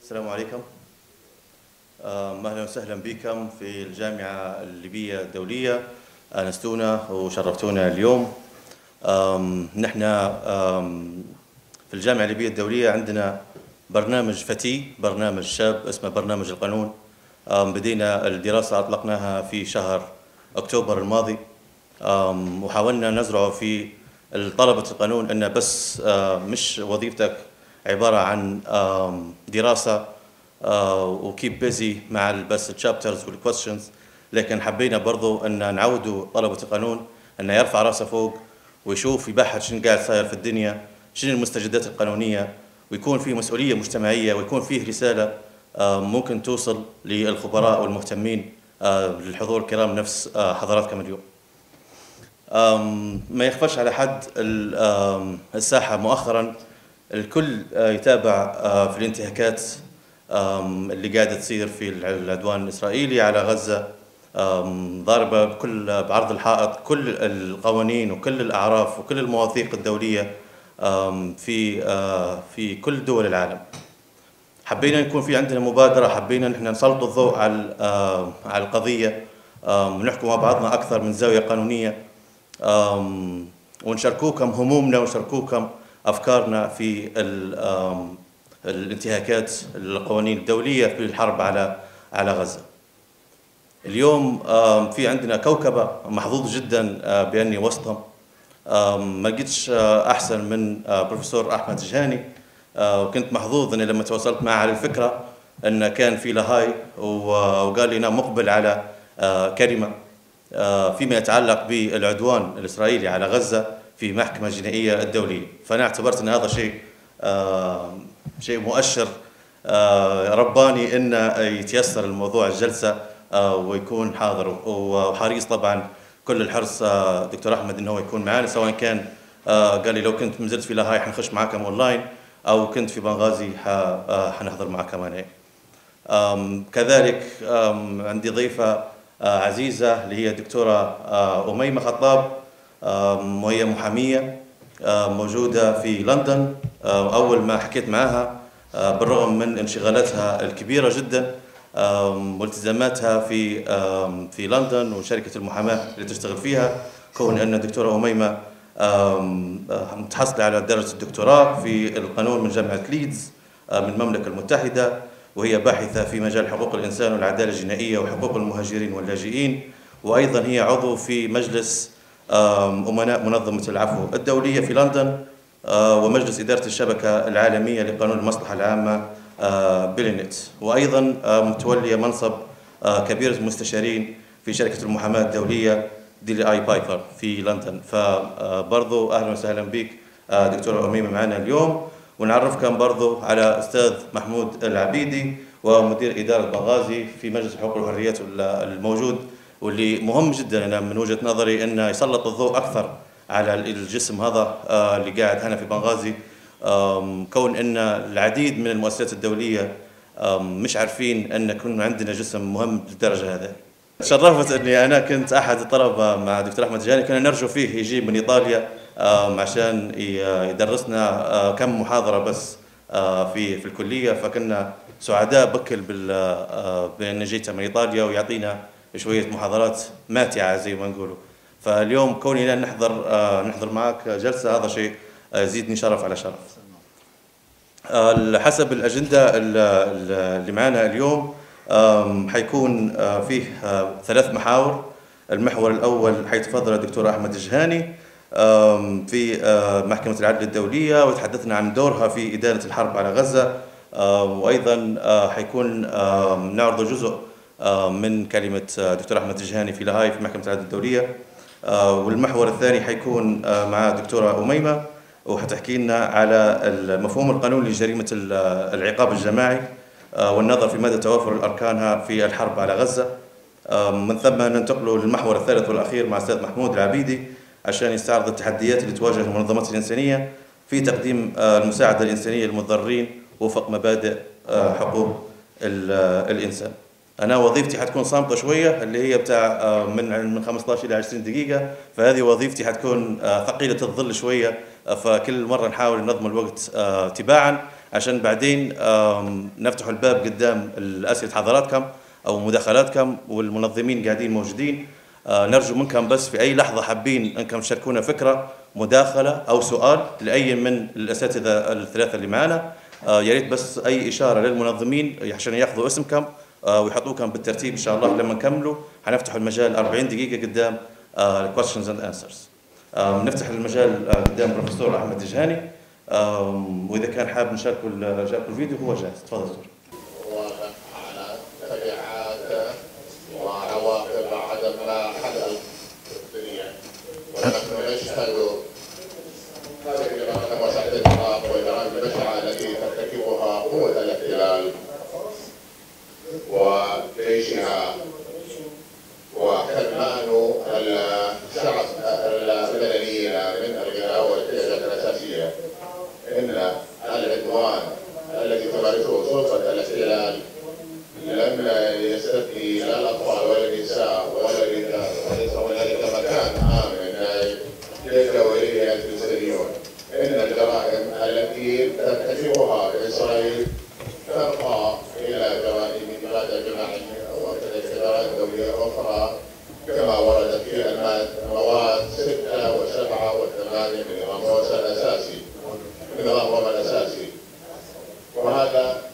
السلام عليكم. أهلا وسهلا بكم في الجامعة الليبية الدولية. أنستونا وشرفتونا اليوم. نحن في الجامعة الليبية الدولية عندنا برنامج فتي، برنامج شاب اسمه برنامج القانون. بدينا الدراسة أطلقناها في شهر أكتوبر الماضي، وحاولنا نزرع في طلبة القانون أن بس مش وظيفتك عبارة عن دراسة وكيب بيزي مع بس الشابترز والكويستشنز، لكن حبينا برضو أن نعودوا طلبة القانون أن يرفع راسه فوق ويشوف يبحث شنو قاعد صاير في الدنيا، شنو المستجدات القانونية، ويكون فيه مسؤولية مجتمعية، ويكون فيه رسالة ممكن توصل للخبراء والمهتمين للحضور الكرام نفس حضراتكم اليوم. ما يخفاش على حد الساحة مؤخرا الكل يتابع في الانتهاكات اللي قاعدة تصير في العدوان الإسرائيلي على غزة، ضاربة بعرض الحائط كل القوانين وكل الأعراف وكل المواثيق الدولية في كل دول العالم. حبينا يكون في عندنا مبادرة، حبينا نحن نسلط الضوء على القضية ونحكم مع بعضنا أكثر من زاوية قانونية، ونشاركوكم همومنا ونشاركوكم أفكارنا في الانتهاكات القوانين الدولية في الحرب على غزة. اليوم في عندنا كوكبة محظوظ جدا بأني وسطهم. ما لقيتش أحسن من بروفيسور أحمد جهاني، وكنت محظوظ أني لما تواصلت معه على الفكرة أن كان في لاهاي وقال لي أنا مقبل على كلمة فيما يتعلق بالعدوان الإسرائيلي على غزة في محكمة جنائية الدولية. فأنا اعتبرت أن هذا شيء مؤشر رباني أن يتيسر الموضوع الجلسة ويكون حاضر، وحريص طبعا كل الحرص دكتور أحمد أنه يكون معنا، سواء كان قال لي لو كنت مزلت في لاهاي حنخش معكم أونلاين أو كنت في بنغازي حنحضر معكم أنا. كذلك عندي ضيفة عزيزة اللي هي الدكتورة أميمة خطاب، وهي محامية موجودة في لندن. أول ما حكيت معها بالرغم من انشغالاتها الكبيرة جدا والتزاماتها في لندن وشركة المحاماة اللي تشتغل فيها، كون أن الدكتورة أميمة متحصلة على درجة الدكتوراه في القانون من جامعة ليدز من المملكة المتحدة، وهي باحثة في مجال حقوق الإنسان والعدالة الجنائية وحقوق المهاجرين واللاجئين، وأيضا هي عضو في مجلس أمناء منظمة العفو الدولية في لندن ومجلس إدارة الشبكة العالمية لقانون المصلحة العامة بيلينت، وأيضا متولية منصب كبير المستشارين في شركة المحاماة الدولية ديلي آي بايفر في لندن. فبرضو أهلا وسهلا بك دكتورة أميمة معنا اليوم. ونعرفكم برضو على أستاذ محمود العبيدي ومدير إدارة بنغازي في مجلس الحقوق والحريات الموجود، واللي مهم جدا أنا من وجهة نظري أنه يسلط الضوء أكثر على الجسم هذا اللي قاعد هنا في بنغازي، كون أن العديد من المؤسسات الدولية مش عارفين أن يكون عندنا جسم مهم للدرجة هذه. تشرفت أني أنا كنت أحد الطلبة مع دكتور أحمد جهاني، كنا نرجو فيه يجي من إيطاليا عشان يدرسنا كم محاضرة بس في الكلية، فكنا سعداء بكل بأن جيت من إيطاليا ويعطينا شوية محاضرات ماتعة زي ما نقولوا. فاليوم كوني نحضر معك جلسة هذا شيء يزيدني شرف على شرف. حسب الأجندة اللي معنا اليوم حيكون فيه 3 محاور. المحور الأول حيتفضل الدكتور أحمد الجهاني في محكمة العدل الدولية، ويتحدثنا عن دورها في إدانة الحرب على غزة، وأيضا حيكون نعرض جزء من كلمة دكتور أحمد الجهاني في لاهاي في محكمة العدل الدولية. والمحور الثاني حيكون مع دكتورة أميمة، وحتحكي لنا على المفهوم القانوني لجريمة العقاب الجماعي والنظر في مدى توافر أركانها في الحرب على غزة. من ثم ننتقل للمحور الثالث والأخير مع الأستاذ محمود العبيدي عشان يستعرض التحديات اللي تواجه المنظمات الإنسانية في تقديم المساعدة الإنسانية للمتضررين وفق مبادئ حقوق الإنسان. أنا وظيفتي حتكون صامتة شوية، اللي هي بتاع من 15 إلى 20 دقيقة، فهذه وظيفتي حتكون ثقيلة الظل شوية، فكل مرة نحاول ننظم الوقت تباعا. عشان بعدين نفتح الباب قدام أسئلة حضراتكم أو مداخلاتكم، والمنظمين قاعدين موجودين. نرجو منكم بس في أي لحظة حابين أنكم تشاركونا فكرة، مداخلة أو سؤال لأي من الأساتذة الثلاثة اللي معنا. يا ريت بس أي إشارة للمنظمين عشان ياخذوا اسمكم ويحطوكم بالترتيب. إن شاء الله لما نكملوا حنفتحوا المجال 40 دقيقة قدام questions and answers. نفتح المجال قدام بروفيسور أحمد دجهاني، وإذا كان حاب نشاركوا الفيديو هو جاهز. تفضل دكتور. على تبعات وعواقب عدم حل الدنيا، ونحن نشهد وسائل الإطلاق والجرائم البشعة التي ترتكبها قوة الاحتلال وجيشها وحرمان الشعب المدنيين من الغذاء والاحتياجات الأساسية. إن العدوان الذي تمارسه سلطة الاحتلال لم يستثني لا الأطفال ولا النساء ولا الرجال، وليس هنالك مكان آمن يلجأ إليه الفلسطينيون. إن الجرائم التي ترتكبها إسرائيل ترقى إلى جرائم إبادة جماعية وكذلك جرائم دولية أخرى كما وردت في المواد 6 و7 و8 من نظام موسى الأساسي، من نظام روما الأساسي. وهذا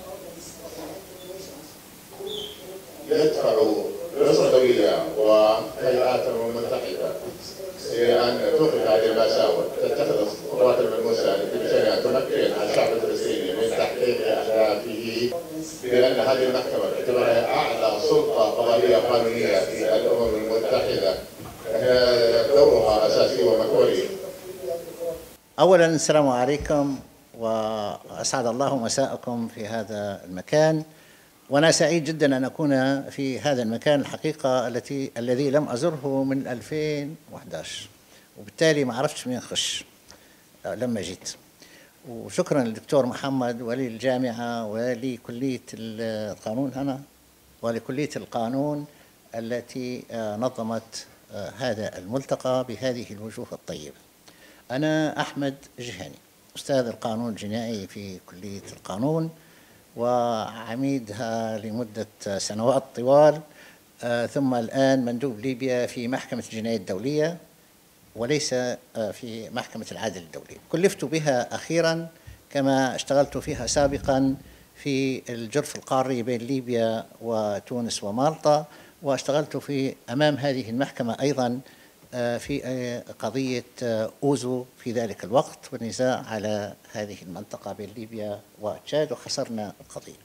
يدفع الأسرة الدولية وهيئات الأمم المتحدة إلى أن تخرج هذه المساوئ، تتخذ الخطوات الملموسة التي بشأنها تمكن الشعب الفلسطيني من تحقيق أهدافه، لأن هذه المحكمة باعتبارها أعلى سلطة قضائية قانونية في الأمم المتحدة دورها أساسي ومحوري. أولاً السلام عليكم، وأسعد الله مساءكم في هذا المكان، وأنا سعيد جدا أن أكون في هذا المكان الحقيقة الذي لم أزره من 2011، وبالتالي ما عرفتش منين أخش لما جيت. وشكرا للدكتور محمد وللجامعة ولكلية القانون هنا ولكلية القانون التي نظمت هذا الملتقى بهذه الوجوه الطيبة. أنا أحمد جهاني، أستاذ القانون الجنائي في كلية القانون وعميدها لمدة سنوات طوال، ثم الآن مندوب ليبيا في محكمة الجناية الدولية وليس في محكمة العدل الدولي. كلفت بها أخيرا كما اشتغلت فيها سابقا في الجرف القاري بين ليبيا وتونس ومالطا، واشتغلت في أمام هذه المحكمة أيضا في قضية أوزو في ذلك الوقت والنزاع على هذه المنطقة بين ليبيا وتشاد، وخسرنا القضية.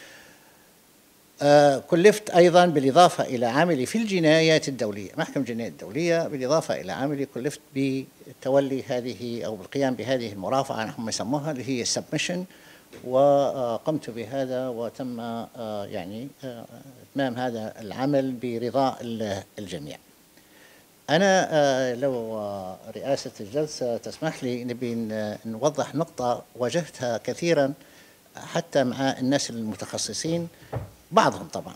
كلفت أيضا بالإضافة إلى عملي في الجنايات الدولية، محكمة الجنايات الدولية، بالإضافة إلى عملي كلفت بتولي هذه أو بالقيام بهذه المرافعة هم يسموها اللي هي السبمشن، وقمت بهذا وتم يعني إتمام هذا العمل برضاء الجميع. أنا لو رئاسة الجلسة تسمح لي نبي نوضح نقطة واجهتها كثيرا حتى مع الناس المتخصصين بعضهم طبعا،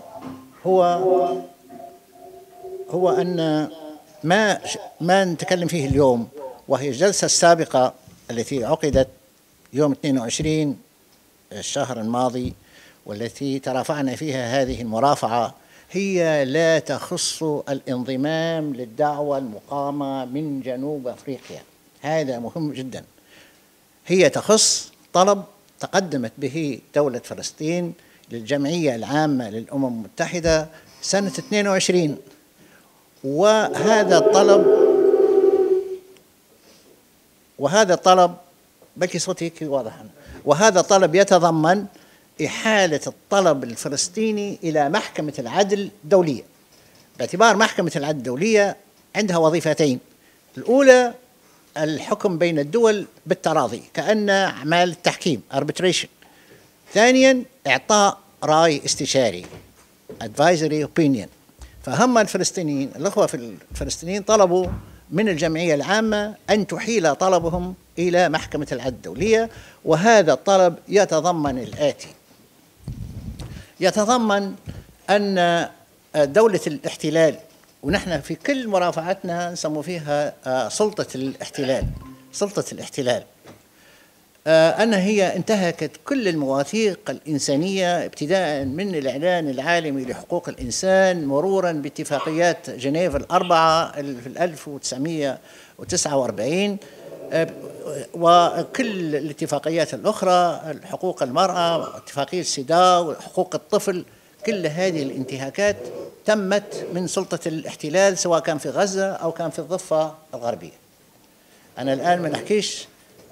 هو أن ما نتكلم فيه اليوم، وهي الجلسة السابقة التي عقدت يوم 22 الشهر الماضي والتي ترافعنا فيها هذه المرافعة، هي لا تخص الانضمام للدعوة المقامة من جنوب أفريقيا. هذا مهم جدا. هي تخص طلب تقدمت به دولة فلسطين للجمعية العامة للأمم المتحدة سنة 22، وهذا الطلب بلكي صوتي هيك واضح أنا. وهذا الطلب يتضمن إحالة الطلب الفلسطيني إلى محكمة العدل الدولية، باعتبار محكمة العدل الدولية عندها وظيفتين: الأولى الحكم بين الدول بالتراضي كأن أعمال التحكيم arbitration، ثانيا إعطاء رأي استشاري advisory opinion. فهم الفلسطينيين الأخوة في الفلسطينيين طلبوا من الجمعية العامة أن تحيل طلبهم إلى محكمة العدل الدولية، وهذا الطلب يتضمن الآتي: يتضمن أن دولة الاحتلال، ونحن في كل مرافعتنا نسمو فيها سلطة الاحتلال، أن هي انتهكت كل المواثيق الإنسانية، ابتداء من الإعلان العالمي لحقوق الإنسان مرورا باتفاقيات جنيف الأربعة في 1949 وكل الاتفاقيات الأخرى، حقوق المرأة، اتفاقية سيداو، وحقوق الطفل. كل هذه الانتهاكات تمت من سلطة الاحتلال سواء كان في غزة أو كان في الضفة الغربية. أنا الآن ما نحكيش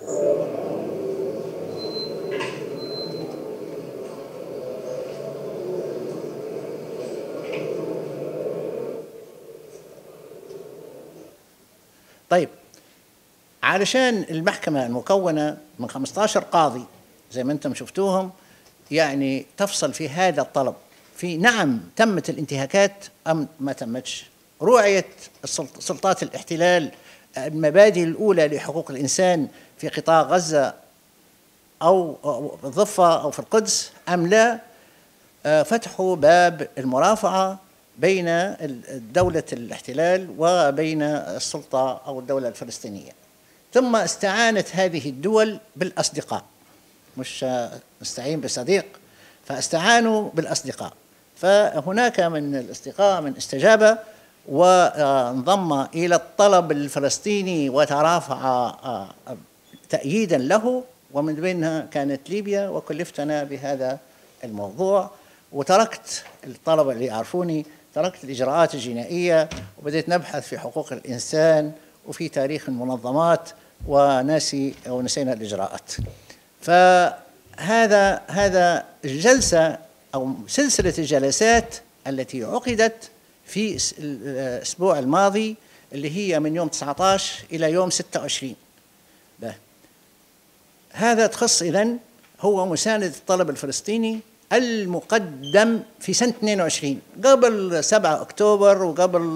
طيب. علشان المحكمة المكونة من 15 قاضي زي ما أنتم شفتوهم يعني تفصل في هذا الطلب، في نعم تمت الانتهاكات أم ما تمتش، رعيت سلطات الاحتلال المبادئ الأولى لحقوق الإنسان في قطاع غزة أو الضفة أو في القدس أم لا، فتحوا باب المرافعة بين دولة الاحتلال وبين السلطة أو الدولة الفلسطينية. ثم استعانت هذه الدول بالأصدقاء، مش نستعين بصديق، فاستعانوا بالأصدقاء. فهناك من الأصدقاء من استجاب وانضم إلى الطلب الفلسطيني وترافع تأييدا له، ومن بينها كانت ليبيا، وكلفتنا بهذا الموضوع وتركت الطلبة اللي يعرفوني، تركت الإجراءات الجنائية وبدأت نبحث في حقوق الإنسان وفي تاريخ المنظمات ونسينا الإجراءات. فهذا الجلسة أو سلسلة الجلسات التي عقدت في الأسبوع الماضي اللي هي من يوم 19 إلى يوم 26. هذا تخص إذن هو مساندة الطلب الفلسطيني المقدم في سنة 22 قبل 7 أكتوبر وقبل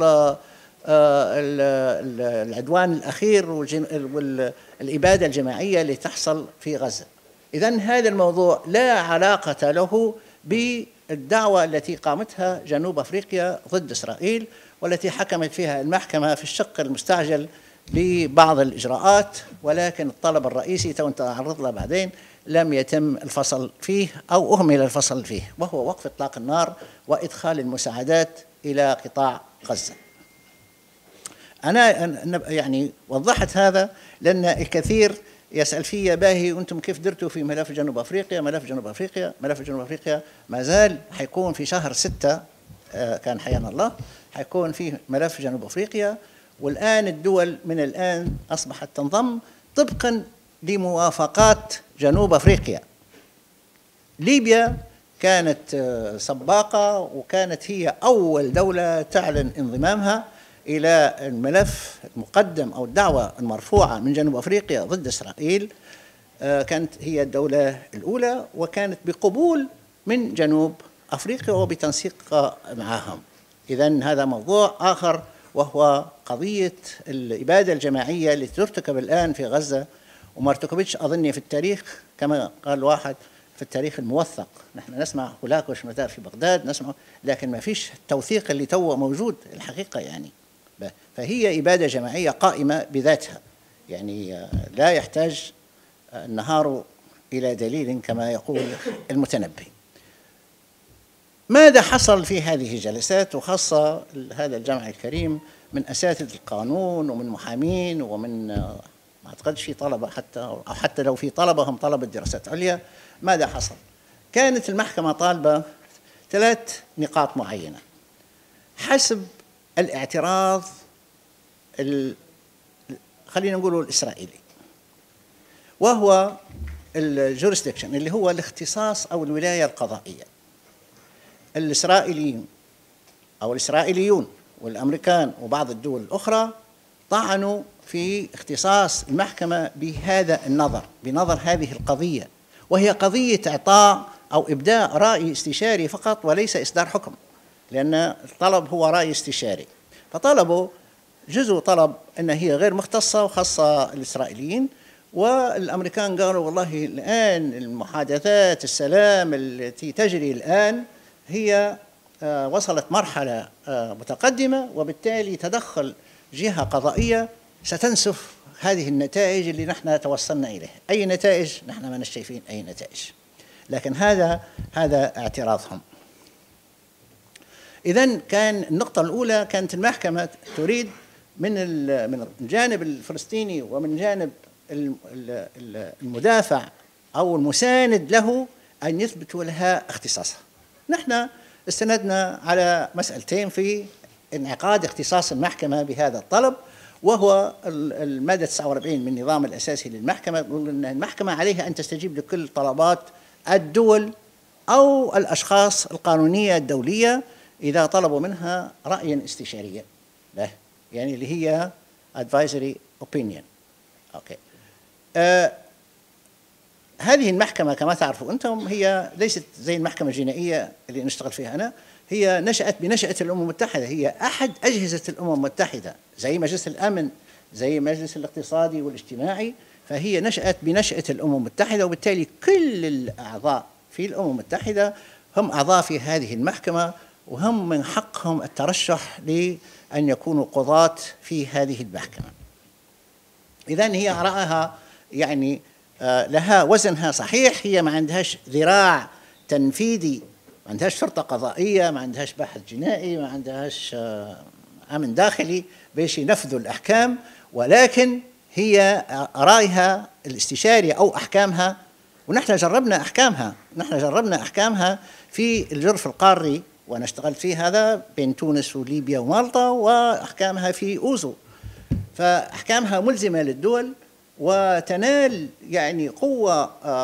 العدوان الأخير والإبادة الجماعية اللي تحصل في غزة. إذن هذا الموضوع لا علاقة له بالدعوة التي قامتها جنوب أفريقيا ضد إسرائيل، والتي حكمت فيها المحكمة في الشق المستعجل ببعض الإجراءات، ولكن الطلب الرئيسي نتعرض له بعدين لم يتم الفصل فيه أو أهمل الفصل فيه، وهو وقف إطلاق النار وإدخال المساعدات إلى قطاع غزة. أنا يعني وضحت هذا لأن الكثير يسأل في باهي وأنتم كيف درتوا في ملف جنوب أفريقيا؟ ملف جنوب أفريقيا ما زال حيكون في شهر 6 كان حيانا الله، حيكون فيه ملف جنوب أفريقيا. والآن الدول من الآن أصبحت تنضم طبقا لموافقات جنوب أفريقيا. ليبيا كانت سباقة وكانت هي أول دولة تعلن انضمامها إلى الملف المقدم أو الدعوة المرفوعة من جنوب أفريقيا ضد إسرائيل. كانت هي الدولة الأولى وكانت بقبول من جنوب أفريقيا وبتنسيق معهم. إذن هذا موضوع آخر وهو قضية الإبادة الجماعية التي ترتكب الآن في غزة وما ارتكبتش أظني في التاريخ، كما قال واحد في التاريخ الموثق. نحن نسمع هولاكو وشمتاء في بغداد نسمع، لكن ما فيش التوثيق اللي تو موجود الحقيقة يعني. فهي إبادة جماعية قائمة بذاتها، يعني لا يحتاج النهار إلى دليل كما يقول المتنبي. ماذا حصل في هذه الجلسات، وخاصة هذا الجمع الكريم من أساتذة القانون ومن محامين ومن ما أعتقدش في طلبة حتى لو في طلبة هم طلبة دراسات عليا. ماذا حصل؟ كانت المحكمة طالبة 3 نقاط معينة حسب الاعتراض خلينا نقوله الإسرائيلي، وهو الجوريسدكشن اللي هو الاختصاص أو الولاية القضائية. الإسرائيليين أو الإسرائيليون والأمريكان وبعض الدول الأخرى طعنوا في اختصاص المحكمة بهذا النظر، بنظر هذه القضية، وهي قضية إعطاء أو إبداء رأي استشاري فقط وليس إصدار حكم، لأن الطلب هو رأي استشاري. فطلبوا جزء طلب أن هي غير مختصة وخاصة الإسرائيليين، والأمريكان قالوا والله الآن المحادثات السلام التي تجري الآن هي وصلت مرحلة متقدمة، وبالتالي تدخل جهة قضائية ستنسف هذه النتائج اللي نحن توصلنا إليها. أي نتائج؟ نحن ما شايفين أي نتائج، لكن هذا اعتراضهم. إذن كان النقطة الأولى كانت المحكمة تريد من الجانب الفلسطيني ومن جانب المدافع أو المساند له أن يثبتوا لها اختصاصها. نحن استندنا على مسألتين في انعقاد اختصاص المحكمة بهذا الطلب، وهو المادة 49 من النظام الأساسي للمحكمة، يقول أن المحكمة عليها أن تستجيب لكل طلبات الدول أو الأشخاص القانونية الدولية إذا طلبوا منها رأيا استشاريا له، يعني اللي هي advisory opinion. أوكي. هذه المحكمة كما تعرفوا أنتم هي ليست زي المحكمة الجنائية اللي نشتغل فيها أنا، هي نشأت بنشأة الأمم المتحدة، هي أحد أجهزة الأمم المتحدة زي مجلس الأمن، زي مجلس الاقتصادي والاجتماعي، فهي نشأت بنشأة الأمم المتحدة، وبالتالي كل الأعضاء في الأمم المتحدة هم أعضاء في هذه المحكمة، وهم من حقهم الترشح لأن يكونوا قضاة في هذه المحكمة. إذن هي آرائها يعني لها وزنها صحيح، هي ما عندهاش ذراع تنفيذي، ما عندهاش شرطة قضائية، ما عندهاش بحث جنائي، ما عندهاش أمن داخلي باش ينفذوا الأحكام، ولكن هي آرائها الاستشارية أو أحكامها، ونحن جربنا أحكامها في الجرف القاري، وأنا اشتغلت في هذا بين تونس وليبيا ومالطا، وأحكامها في أوزو، فأحكامها ملزمة للدول وتنال يعني قوة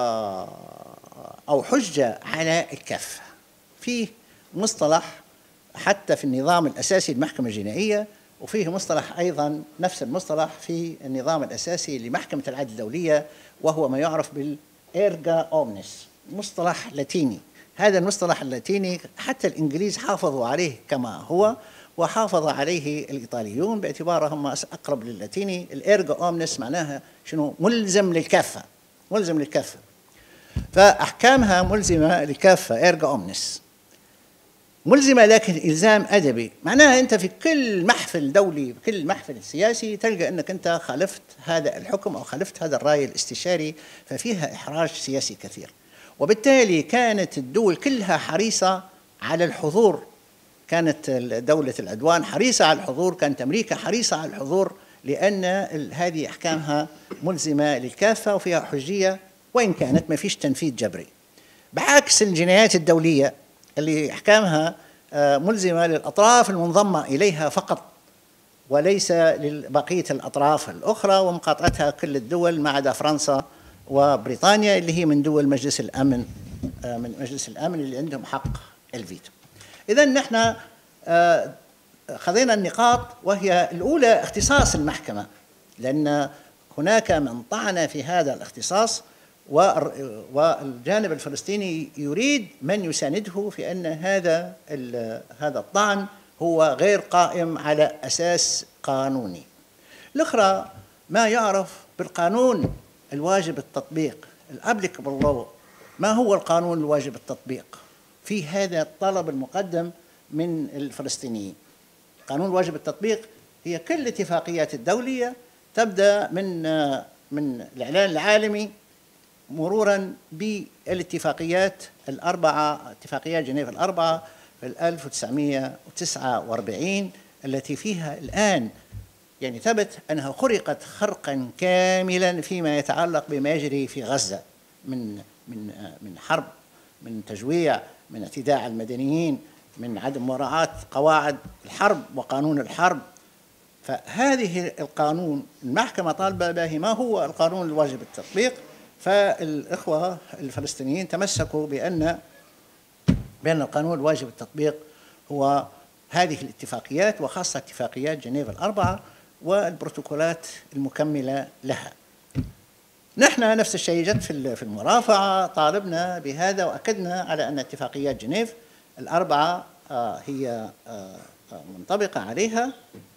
أو حجة على الكافة. فيه مصطلح حتى في النظام الأساسي للمحكمة الجنائية، وفيه مصطلح أيضا نفس المصطلح في النظام الأساسي لمحكمة العدل الدولية، وهو ما يعرف بالإيرجا أومنس، مصطلح لاتيني. هذا المصطلح اللاتيني حتى الإنجليز حافظوا عليه كما هو، وحافظ عليه الإيطاليون باعتبارهم أقرب للاتيني. الإيرجا أومنس معناها شنو؟ ملزم للكافة، ملزم للكافة، فأحكامها ملزمة للكافة، إيرجا أومنس ملزمة، لكن إلزام أدبي، معناها أنت في كل محفل دولي، كل محفل سياسي تلقى أنك أنت خالفت هذا الحكم أو خالفت هذا الرأي الاستشاري، ففيها إحراج سياسي كثير. وبالتالي كانت الدول كلها حريصة على الحضور، كانت دولة العدوان حريصة على الحضور، كانت أمريكا حريصة على الحضور، لأن هذه أحكامها ملزمة للكافة وفيها حجية، وإن كانت ما فيش تنفيذ جبري، بعكس الجنايات الدولية اللي أحكامها ملزمة للأطراف المنضمة إليها فقط، وليس لبقية الأطراف الأخرى، ومقاطعتها كل الدول ما عدا فرنسا وبريطانيا اللي هي من دول مجلس الأمن، من مجلس الأمن اللي عندهم حق الفيتو. إذن نحن خذينا النقاط، وهي الأولى اختصاص المحكمة، لأن هناك من طعن في هذا الاختصاص، والجانب الفلسطيني يريد من يسانده في أن هذا الطعن هو غير قائم على أساس قانوني. الأخرى ما يعرف بالقانون الواجب التطبيق، الابليكابل لو. ما هو القانون الواجب التطبيق في هذا الطلب المقدم من الفلسطينيين؟ قانون واجب التطبيق هي كل الاتفاقيات الدولية، تبدأ من الإعلان العالمي مرورا بالاتفاقيات الأربعة، اتفاقيات جنيف الأربعة في 1949، التي فيها الآن يعني ثبت أنها خرقت خرقا كاملا فيما يتعلق بما يجري في غزة من حرب، من تجويع، من اعتداء على المدنيين، من عدم مراعاة قواعد الحرب وقانون الحرب. فهذه القانون المحكمة طالبة به. ما هو القانون الواجب التطبيق؟ فالإخوة الفلسطينيين تمسكوا بأن القانون الواجب التطبيق هو هذه الاتفاقيات، وخاصة اتفاقيات جنيف الأربعة والبروتوكولات المكملة لها. نحن نفس الشيء جد في المرافعة، طالبنا بهذا وأكدنا على أن اتفاقيات جنيف الأربعة هي منطبقة عليها.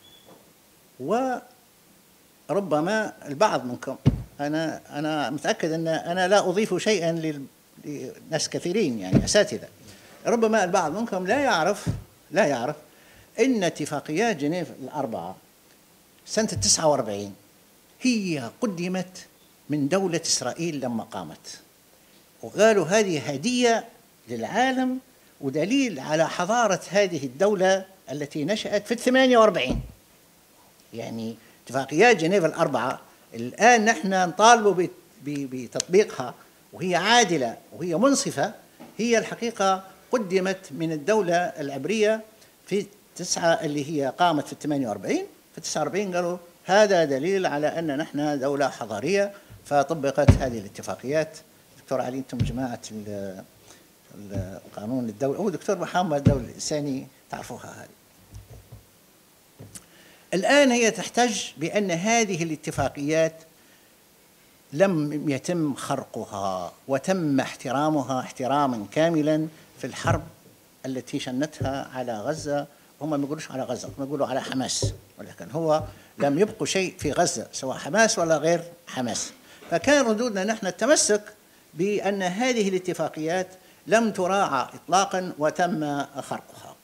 وربما البعض منكم، أنا متأكد أن أنا لا أضيف شيئا لناس كثيرين يعني أساتذة، ربما البعض منكم لا يعرف أن اتفاقيات جنيف الأربعة سنة 49 هي قدمت من دولة إسرائيل لما قامت، وقالوا هذه هدية للعالم ودليل على حضارة هذه الدولة التي نشأت في 48. يعني اتفاقيات جنيف الأربعة الآن نحن نطالب بتطبيقها، وهي عادلة وهي منصفة. هي الحقيقة قدمت من الدولة العبرية في 9 اللي هي قامت في 48. في 49 قالوا هذا دليل على أن نحن دولة حضارية، فطبقت هذه الاتفاقيات. دكتور علي، أنتم جماعة القانون الدولي، أو دكتور محمد الدولة الإنساني، تعرفوها هذه. الآن هي تحتج بأن هذه الاتفاقيات لم يتم خرقها وتم احترامها احتراما كاملا في الحرب التي شنتها على غزة. هم ما يقولوش على غزة، هم يقولوا على حماس، ولكن هو لم يبقوا شيء في غزة سواء حماس ولا غير حماس. فكان ردودنا نحن التمسك بأن هذه الاتفاقيات لم تراعى إطلاقا وتم خرقها.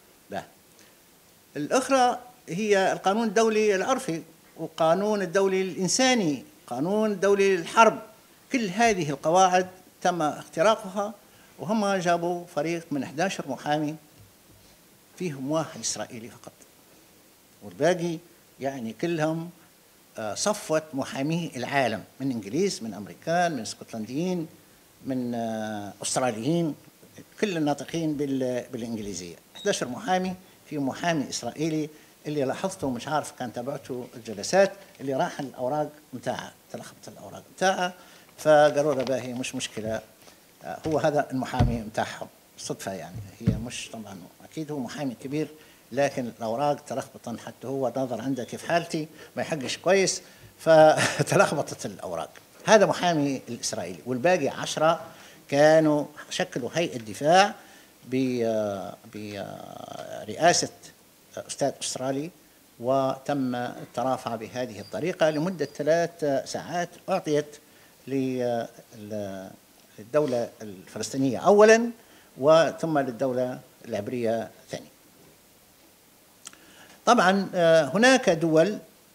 الأخرى هي القانون الدولي العرفي والقانون الدولي الإنساني، قانون الدولي للحرب. كل هذه القواعد تم اختراقها، وهم جابوا فريق من 11 محامي، فيهم واحد إسرائيلي فقط، والباقي يعني كلهم صفوة محامي العالم، من إنجليز، من أمريكان، من اسكتلنديين، من أستراليين، كل الناطقين بالإنجليزية. 11 محامي، في محامي إسرائيلي اللي لاحظته، مش عارف كان تابعته الجلسات، اللي راح الأوراق متاعها، تلخبط الأوراق متاعها، فقالوا له باهي مش مشكلة، هو هذا المحامي متاعهم صدفة. يعني هي مش طبعا أكيد هو محامي كبير، لكن الأوراق تلخبطن، حتى هو نظر عنده كيف حالتي ما يحقش كويس، فتلخبطت الأوراق. هذا محامي الإسرائيلي، والباقي 10 كانوا شكلوا هيئة دفاع برئاسة أستاذ أسترالي، وتم الترافع بهذه الطريقة لمدة 3 ساعات. أعطيت للدولة الفلسطينية أولا، وثم للدولة العبرية ثانيا. طبعا هناك دول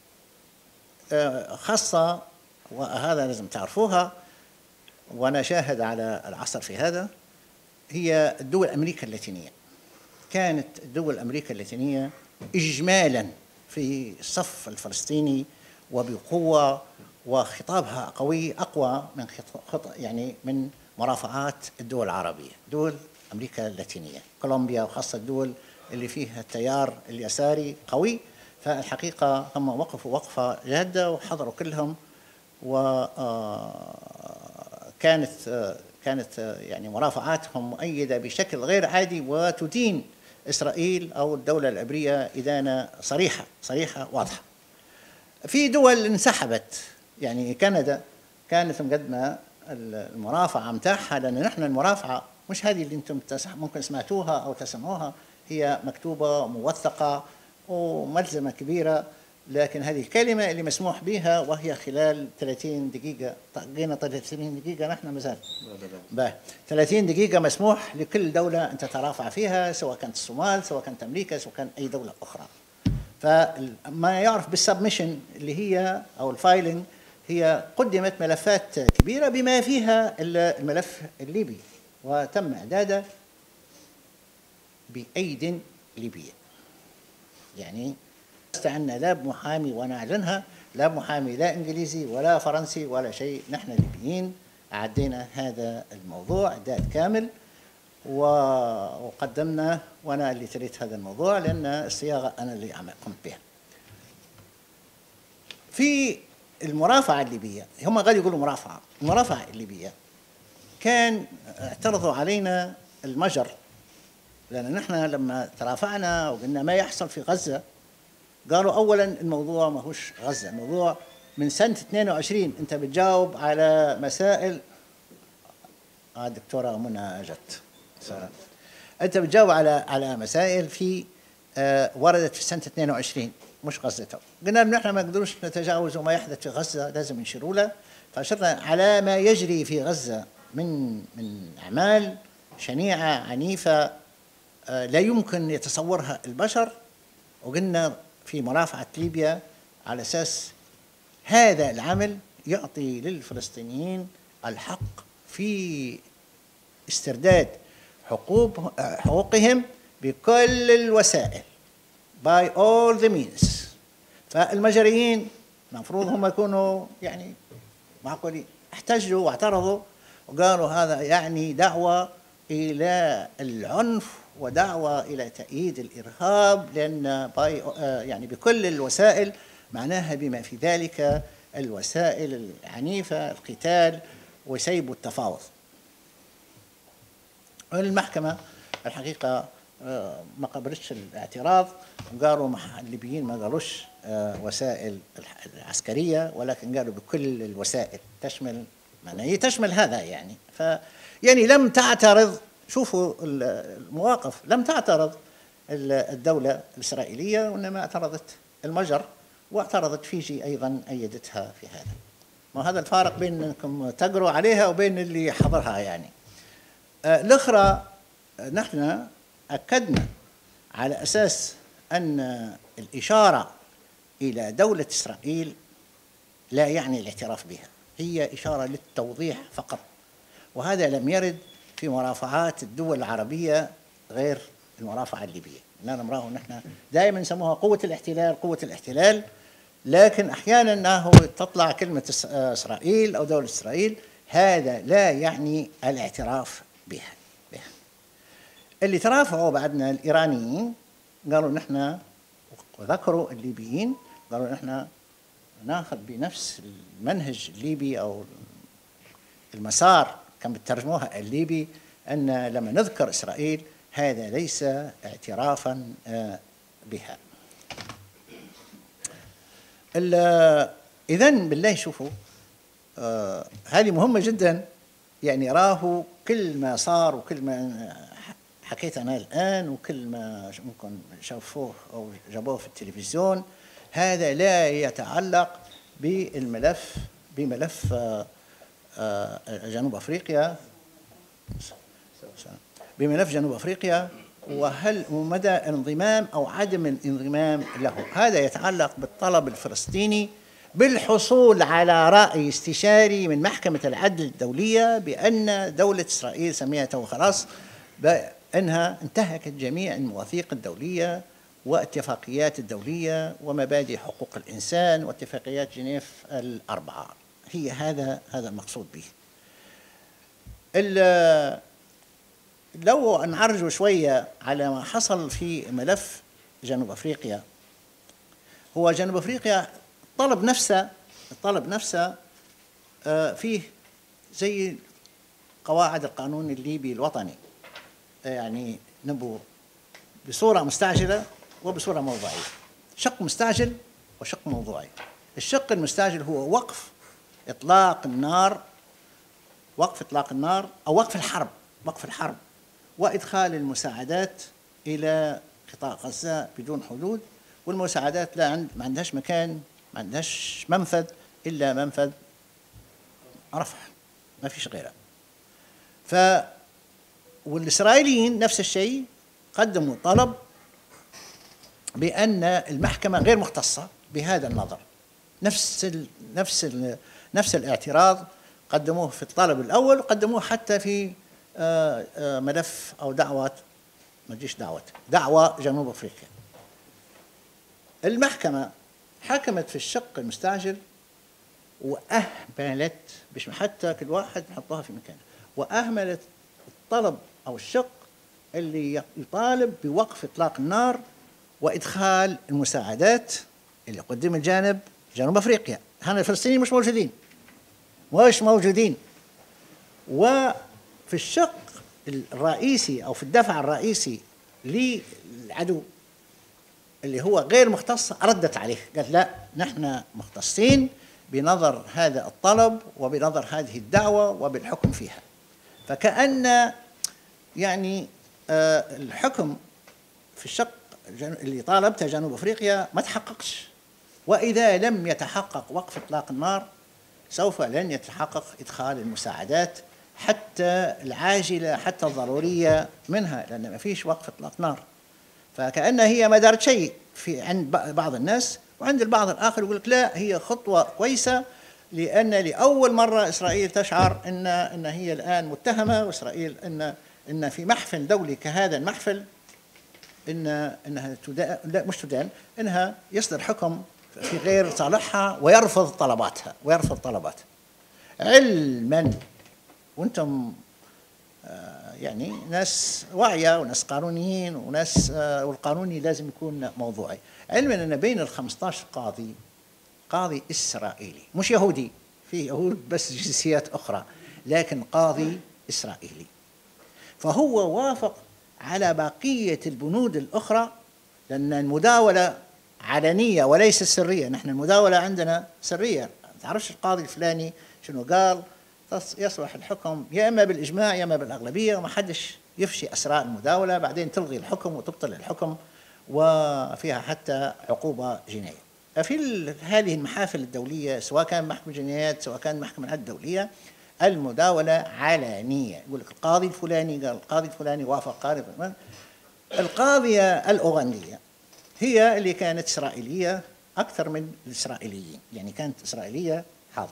خاصة، وهذا لازم تعرفوها، وأنا شاهد على العصر في هذا، هي الدول أمريكا اللاتينية. كانت الدول أمريكا اللاتينية إجمالا في الصف الفلسطيني وبقوة، وخطابها قوي أقوى من يعني من مرافعات الدول العربية. دول أمريكا اللاتينية، كولومبيا، وخاصة الدول اللي فيها التيار اليساري قوي، فالحقيقة هم وقفوا وقفة جادة وحضروا كلهم، كانت يعني مرافعاتهم مؤيدة بشكل غير عادي، وتدين إسرائيل أو الدولة العبرية إدانة صريحة واضحة. في دول انسحبت، يعني كندا كانت مقدمة المرافعة متاعها، لأن نحن المرافعة مش هذه اللي أنتم ممكن سمعتوها أو تسمعوها، هي مكتوبة موثقة وملزمة كبيرة، لكن هذه الكلمة اللي مسموح بها وهي خلال 30 دقيقة، طقينا 30 دقيقة نحن مازال 30 دقيقة مسموح لكل دولة أن تترافع فيها، سواء كانت الصومال، سواء كانت أمريكا، سواء كانت أي دولة أخرى. فما يعرف بالسبمشن اللي هي أو الفايلنج، هي قدمت ملفات كبيرة بما فيها الملف الليبي، وتم إعداده بأيد ليبية. يعني استعنا لا بمحامي ونعلنها، لا بمحامي لا إنجليزي ولا فرنسي ولا شيء، نحن ليبيين أعدينا هذا الموضوع إعداد كامل وقدمنا، وأنا اللي تريت هذا الموضوع لأن الصياغة أنا اللي قمت بها. في المرافعة الليبية، هم قاعد يقولوا المرافعة الليبية كان اعترضوا علينا المجر، لأن نحن لما ترافعنا وقلنا ما يحصل في غزة، قالوا أولا الموضوع ما هوش غزة، الموضوع من سنة 22 أنت بتجاوب على مسائل. الدكتورة منى جت، أنت بتجاوب على مسائل في وردت في سنة 22 مش غزة. قلنا لهم نحن ما نقدروش نتجاوز ما يحدث في غزة، لازم نشيروا له، فأشرنا على ما يجري في غزة من أعمال شنيعة عنيفة لا يمكن يتصورها البشر. وقلنا في مرافعة ليبيا على أساس هذا العمل يعطي للفلسطينيين الحق في استرداد حقوقهم بكل الوسائل by all the means. فالمجريين المفروض هم يكونوا يعني معقولين، احتجوا واعترضوا وقالوا هذا يعني دعوة إلى العنف ودعوة إلى تأييد الإرهاب، لأن يعني بكل الوسائل معناها بما في ذلك الوسائل العنيفة، القتال وسيب التفاوض. المحكمة الحقيقة ما قبلتش الاعتراض، وقالوا الليبيين ما قالوش وسائل العسكرية، ولكن قالوا بكل الوسائل تشمل، معناه هي تشمل هذا يعني. يعني لم تعترض، شوفوا المواقف، لم تعترض الدولة الإسرائيلية، وإنما اعترضت المجر، واعترضت فيجي أيضا أيدتها في هذا. وهذا الفارق بين أنكم تقروا عليها وبين اللي حضرها يعني. الأخرى نحن أكدنا على أساس أن الإشارة إلى دولة إسرائيل لا يعني الاعتراف بها، هي إشارة للتوضيح فقط، وهذا لم يرد في مرافعات الدول العربية غير المرافعة الليبية. لا نراه نحن دائما نسموها قوة الاحتلال، قوة الاحتلال، لكن أحيانا أنه تطلع كلمة إسرائيل أو دولة إسرائيل، هذا لا يعني الاعتراف بها. اللي ترافعوا بعدنا الإيرانيين قالوا نحن، وذكروا الليبيين قالوا نحن ناخذ بنفس المنهج الليبي أو المسار كما بترجموها الليبي، أن لما نذكر إسرائيل هذا ليس اعترافا بها. إذن بالله شوفوا، هذه مهمة جدا يعني. راهو كل ما صار وكل ما حكيت أنا الآن وكل ما ممكن شافوه أو جابوه في التلفزيون، هذا لا يتعلق بملف جنوب أفريقيا، بملف جنوب أفريقيا وهل ومدى انضمام أو عدم الانضمام له. هذا يتعلق بالطلب الفلسطيني بالحصول على رأي استشاري من محكمة العدل الدولية بأن دولة إسرائيل سميتها خلاص بأنها انتهكت جميع المواثيق الدولية واتفاقيات الدولية ومبادئ حقوق الإنسان واتفاقيات جنيف الأربعة. هي هذا المقصود به. لو نعرجوا شوية على ما حصل في ملف جنوب أفريقيا، هو جنوب أفريقيا الطلب نفسه فيه زي قواعد القانون الليبي الوطني، يعني نبو بصورة مستعجلة وبصورة موضوعية، شق مستعجل وشق موضوعي. الشق المستعجل هو وقف إطلاق النار أو وقف الحرب وإدخال المساعدات إلى قطاع غزة بدون حدود، والمساعدات ما عندهاش مكان، ما عندهاش منفذ إلا منفذ رفح، ما فيش غيره. والإسرائيليين نفس الشيء قدموا طلب بأن المحكمة غير مختصة بهذا النظر، نفس الاعتراض قدموه في الطلب الأول، قدموه حتى في ملف أو دعوة جنوب أفريقيا. المحكمة حكمت في الشق المستعجل وأهملت، مش حتى كل واحد نحطها في مكانه، وأهملت الطلب أو الشق اللي يطالب بوقف إطلاق النار وإدخال المساعدات اللي قدم الجانب جنوب أفريقيا. هنا الفلسطينيين مش موجودين. وفي الشق الرئيسي أو في الدفع الرئيسي للعدو اللي هو غير مختص ردت عليه، قالت لا نحن مختصين بنظر هذا الطلب وبنظر هذه الدعوة وبالحكم فيها. فكأن يعني الحكم في الشق اللي طالبته جنوب أفريقيا ما تحققش، وإذا لم يتحقق وقف إطلاق النار سوف لن يتحقق إدخال المساعدات حتى العاجلة حتى الضرورية منها، لأن ما فيش وقف إطلاق نار. فكأنها هي ما دارت شيء عند بعض الناس، وعند البعض الآخر يقول لك لا، هي خطوة كويسة، لأن لأول مرة إسرائيل تشعر أن هي الآن متهمة، وإسرائيل أن في محفل دولي كهذا المحفل انها تدان، لا مش تدان، انها يصدر حكم في غير صالحها ويرفض طلباتها علما، وانتم يعني ناس واعيه وناس قانونيين وناس والقانوني لازم يكون موضوعي، علما ان بين ال 15 قاضي اسرائيلي مش يهودي، في يهود بس جنسيات اخرى، لكن قاضي اسرائيلي، فهو وافق على بقية البنود الأخرى، لأن المداولة علنية وليست سرية. نحن المداولة عندنا سرية، ما تعرفش القاضي الفلاني شنو قال، يصلح الحكم يا إما بالإجماع يا إما بالأغلبية، وما حدش يفشي أسرار المداولة، بعدين تلغي الحكم وتبطل الحكم وفيها حتى عقوبة جنائية. ففي هذه المحافل الدولية، سواء كان محكمة جنايات سواء كان محكمة العدل الدولية، المداولة علنية. يقول لك القاضي الفلاني قال، القاضي الفلاني وافق، القاضية الأوغندية هي اللي كانت إسرائيلية أكثر من الإسرائيليين، يعني كانت إسرائيلية حاضر.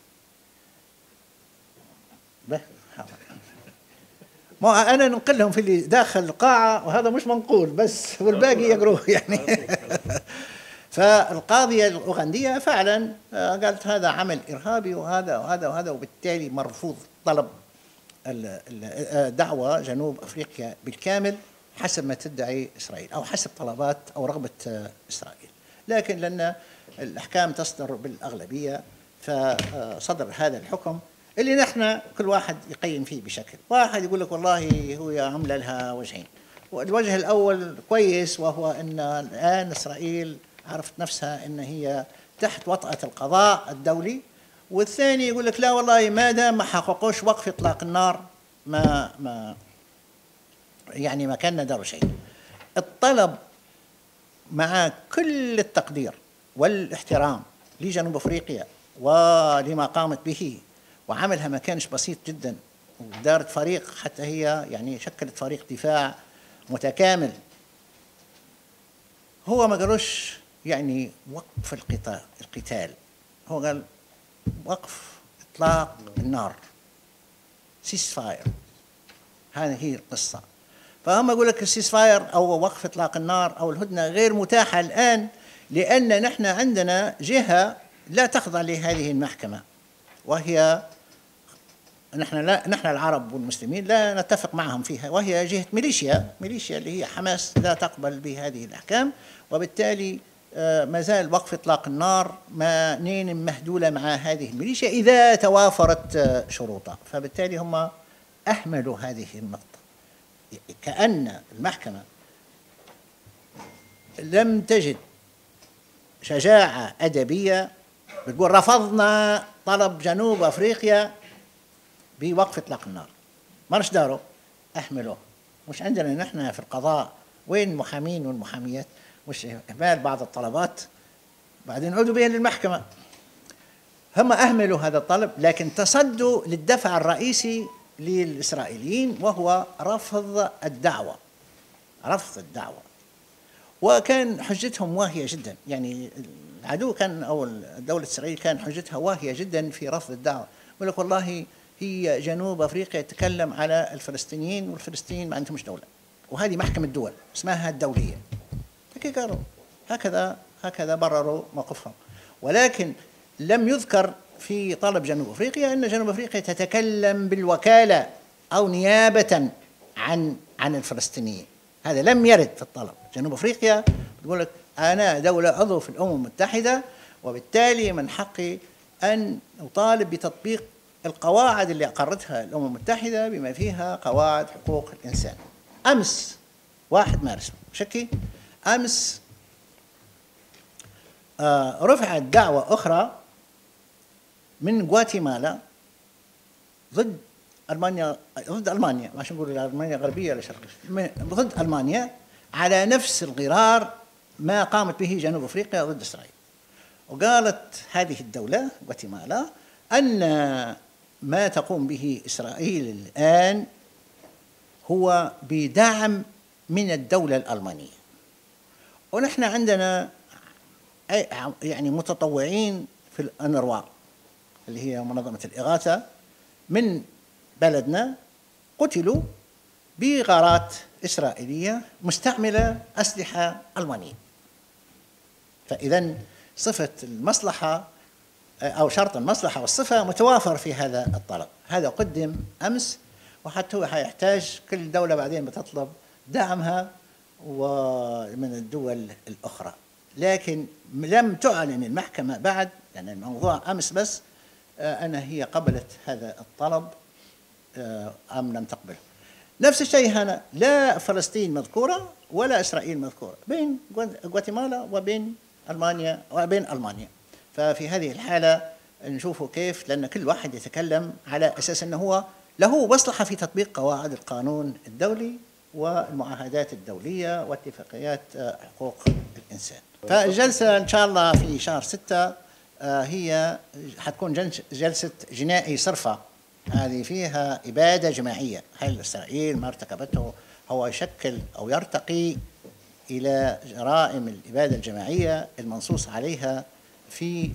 ما أنا ننقلهم في اللي داخل القاعة، وهذا مش منقول بس، والباقي يقروه يعني. فالقاضية الأوغندية فعلا قالت هذا عمل إرهابي وهذا وهذا وهذا، وبالتالي مرفوض طلب دعوة جنوب أفريقيا بالكامل حسب ما تدعي إسرائيل، أو حسب طلبات أو رغبة إسرائيل. لكن لأن الأحكام تصدر بالأغلبية فصدر هذا الحكم اللي نحن كل واحد يقيم فيه بشكل. واحد يقول لك والله هو عاملة لها وجهين، والوجه الأول كويس، وهو أن الآن إسرائيل عرفت نفسها أن هي تحت وطأة القضاء الدولي، والثاني يقول لك لا والله ما دام ما حققوش وقف إطلاق النار ما كان داروا شيء. الطلب مع كل التقدير والاحترام لجنوب أفريقيا ولما قامت به، وعملها ما كانش بسيط جدا، ودارت فريق حتى هي يعني شكلت فريق دفاع متكامل. هو ما قالوش يعني وقف القتال، هو قال وقف إطلاق النار، سيس فاير. هذه هي القصة. فهم يقول لك السيس فاير أو وقف إطلاق النار أو الهدنة غير متاحة الآن، لأن نحن عندنا جهة لا تخضع لهذه المحكمة، وهي نحن العرب والمسلمين لا نتفق معهم فيها، وهي جهة ميليشيا اللي هي حماس لا تقبل بهذه الأحكام، وبالتالي ما زال وقف إطلاق النار مهدولة مع هذه الميليشيا إذا توافرت شروطها. فبالتالي هم أهملوا هذه النقطة، كأن المحكمة لم تجد شجاعة أدبية بتقول رفضنا طلب جنوب أفريقيا بوقف إطلاق النار. ماش داروا، أهملوه. مش عندنا نحن في القضاء وين المحامين والمحاميات؟ مش إهمال بعض الطلبات بعدين عودوا بها للمحكمة. هم أهملوا هذا الطلب، لكن تصدوا للدفع الرئيسي للإسرائيليين، وهو رفض الدعوة. وكان حجتهم واهية جدا، يعني العدو كان أو الدولة الإسرائيلية كان حجتها واهية جدا في رفض الدعوة. يقول لك والله هي جنوب أفريقيا تتكلم على الفلسطينيين، والفلسطينيين ما عندهمش دولة، وهذه محكمة دول اسمها الدولية. قالوا هكذا برروا موقفهم. ولكن لم يذكر في طلب جنوب أفريقيا أن جنوب أفريقيا تتكلم بالوكالة أو نيابة عن الفلسطينيين. هذا لم يرد في الطلب. جنوب أفريقيا تقول لك أنا دولة عضو في الأمم المتحدة، وبالتالي من حقي أن أطالب بتطبيق القواعد اللي أقرتها الأمم المتحدة بما فيها قواعد حقوق الإنسان. أمس 1 مارس شكي، أمس رفعت دعوة أخرى من غواتيمالا ضد ألمانيا، عشان نقول ألمانيا غربية ولا شرقية، ضد ألمانيا على نفس الغرار ما قامت به جنوب أفريقيا ضد إسرائيل. وقالت هذه الدولة غواتيمالا أن ما تقوم به إسرائيل الآن هو بدعم من الدولة الألمانية. ونحن عندنا يعني متطوعين في الأنروا اللي هي منظمة الإغاثة من بلدنا قتلوا بغارات إسرائيلية مستعملة أسلحة ألمانية. فإذا صفة المصلحة أو شرط المصلحة والصفة متوافر في هذا الطلب. هذا قدم أمس، وحتى هو حيحتاج كل دولة بعدين بتطلب دعمها ومن الدول الأخرى، لكن لم تعلن المحكمة بعد، لأن الموضوع أمس بس، أنها هي قبلت هذا الطلب أم لم تقبله. نفس الشيء هنا، لا فلسطين مذكورة ولا إسرائيل مذكورة، بين غواتيمالا وبين ألمانيا. ففي هذه الحالة نشوفوا كيف، لأن كل واحد يتكلم على أساس أنه هو له مصلحة في تطبيق قواعد القانون الدولي والمعاهدات الدولية واتفاقيات حقوق الإنسان. فالجلسة إن شاء الله في شهر 6 هي حتكون جلسة جنائي صرفة، هذه فيها إبادة جماعية. هل إسرائيل ما ارتكبته هو يشكل أو يرتقي إلى جرائم الإبادة الجماعية المنصوص عليها في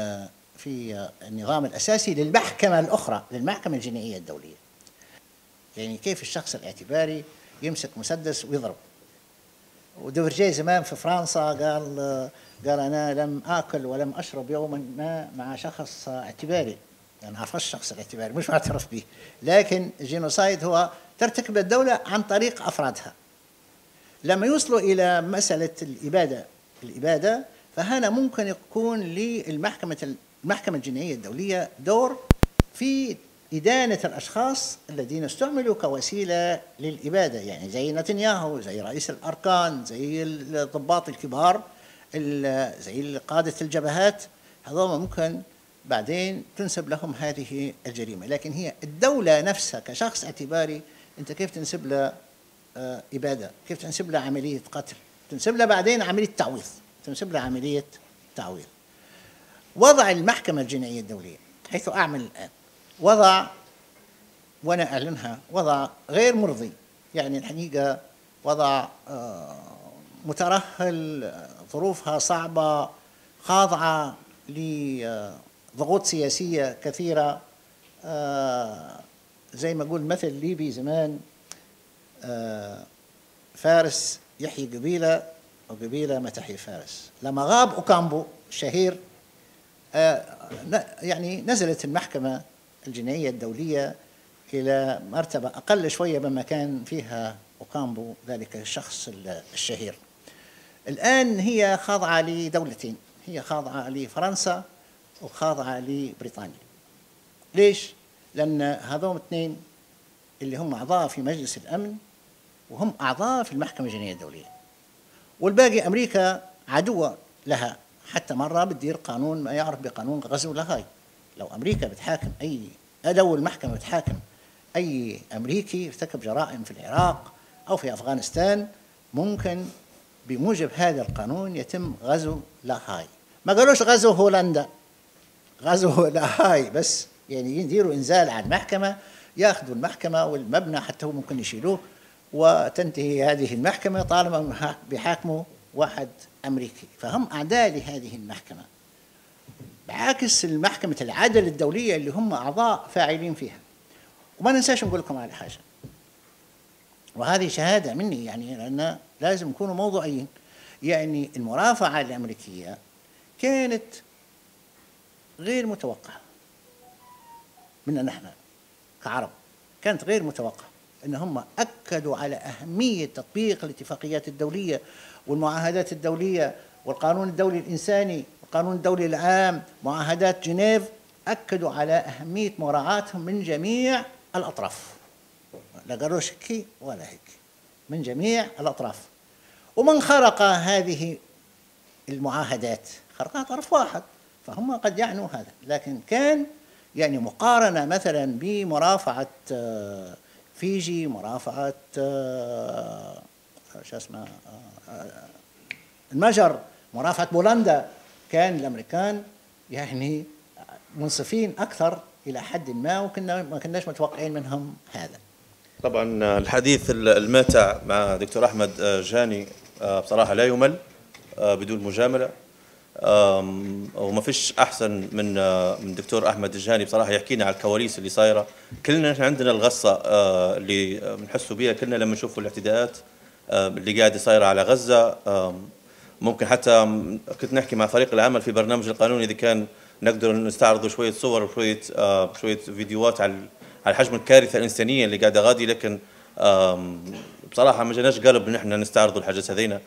النظام الأساسي للمحكمة الأخرى، للمحكمة الجنائية الدولية. يعني كيف الشخص الاعتباري يمسك مسدس ويضرب. ودوفرجيه زمان في فرنسا قال أنا لم آكل ولم أشرب يوما ما مع شخص اعتباري، أنا عرفت الشخص الاعتباري مش معترف به، لكن الجينوسايد هو ترتكب الدولة عن طريق أفرادها. لما يوصلوا إلى مسألة الإبادة فهنا ممكن يكون للمحكمة الجنائية الدولية دور في إدانة الأشخاص الذين استعملوا كوسيلة للإبادة، يعني زي نتنياهو، زي رئيس الأركان، زي الضباط الكبار، زي قادة الجبهات. هذول ممكن بعدين تنسب لهم هذه الجريمة، لكن هي الدولة نفسها كشخص اعتباري أنت كيف تنسب له إبادة، كيف تنسب له عملية قتل، تنسب له بعدين عملية تعويض، تنسب له عملية تعويض. وضع المحكمة الجنائية الدولية حيث أعمل الآن وضع، وأنا أعلنها، وضع غير مرضي. يعني الحقيقة وضع مترهل، ظروفها صعبة، خاضعة لضغوط سياسية كثيرة. زي ما أقول مثل ليبي زمان، فارس يحيي قبيلة وقبيلة ما تحيي فارس. لما غاب أوكامبو الشهير يعني نزلت المحكمة الجنائية الدولية إلى مرتبة أقل شوية مما كان فيها أوكامبو ذلك الشخص الشهير. الآن هي خاضعة لدولتين، هي خاضعة لفرنسا وخاضعة لبريطانيا. ليش؟ لأن هذول اثنين اللي هم أعضاء في مجلس الأمن وهم أعضاء في المحكمة الجنائية الدولية، والباقي أمريكا عدوة لها، حتى مرة بتدير قانون ما يعرف بقانون غزو لاهاي. لو أمريكا بتحاكم لو المحكمة بتحاكم أي أمريكي ارتكب جرائم في العراق أو في أفغانستان، ممكن بموجب هذا القانون يتم غزو لاهاي. ما قالوش غزو هولندا، غزو لاهاي بس، يعني يديروا إنزال على المحكمة، يأخذوا المحكمة والمبنى حتى هو ممكن يشيلوه وتنتهي هذه المحكمة طالما بيحاكموا واحد أمريكي. فهم أعداء لهذه المحكمة، بعكس المحكمة العدل الدولية اللي هم أعضاء فاعلين فيها. وما ننساش نقول لكم على حاجة، وهذه شهادة مني، يعني لأن لازم نكونوا موضوعيين. يعني المرافعة الأمريكية كانت غير متوقعة منا نحن كعرب، كانت غير متوقعة. إن هم أكدوا على أهمية تطبيق الاتفاقيات الدولية والمعاهدات الدولية والقانون الدولي الإنساني والقانون الدولي العام، معاهدات جنيف، أكدوا على أهمية مراعاتهم من جميع الأطراف. لا قالوش هيك ولا هيك، من جميع الأطراف. ومن خرق هذه المعاهدات خرقها طرف واحد، فهم قد يعنوا هذا. لكن كان يعني مقارنة مثلا بمرافعة فيجي، مرافعة شو اسمه المجر، مرافعة بولندا، كان الأمريكان يعني منصفين أكثر إلى حد ما، ما كناش متوقعين منهم هذا. طبعا الحديث الماتع مع دكتور أحمد جاني بصراحة لا يمل بدون مجاملة. وما فيش احسن من دكتور احمد الجهاني بصراحه يحكي لنا على الكواليس اللي صايره. كلنا نحن عندنا الغصه اللي بنحسوا بها كلنا لما نشوفوا الاعتداءات اللي قاعده صايره على غزه. ممكن حتى كنت نحكي مع فريق العمل في برنامج القانون اذا كان نقدر نستعرضوا شويه صور وشويه شويه فيديوهات على حجم الكارثه الانسانيه اللي قاعده غادي، لكن بصراحه ما جاناش قلب ان احنا نستعرضوا الحاجات هذينا.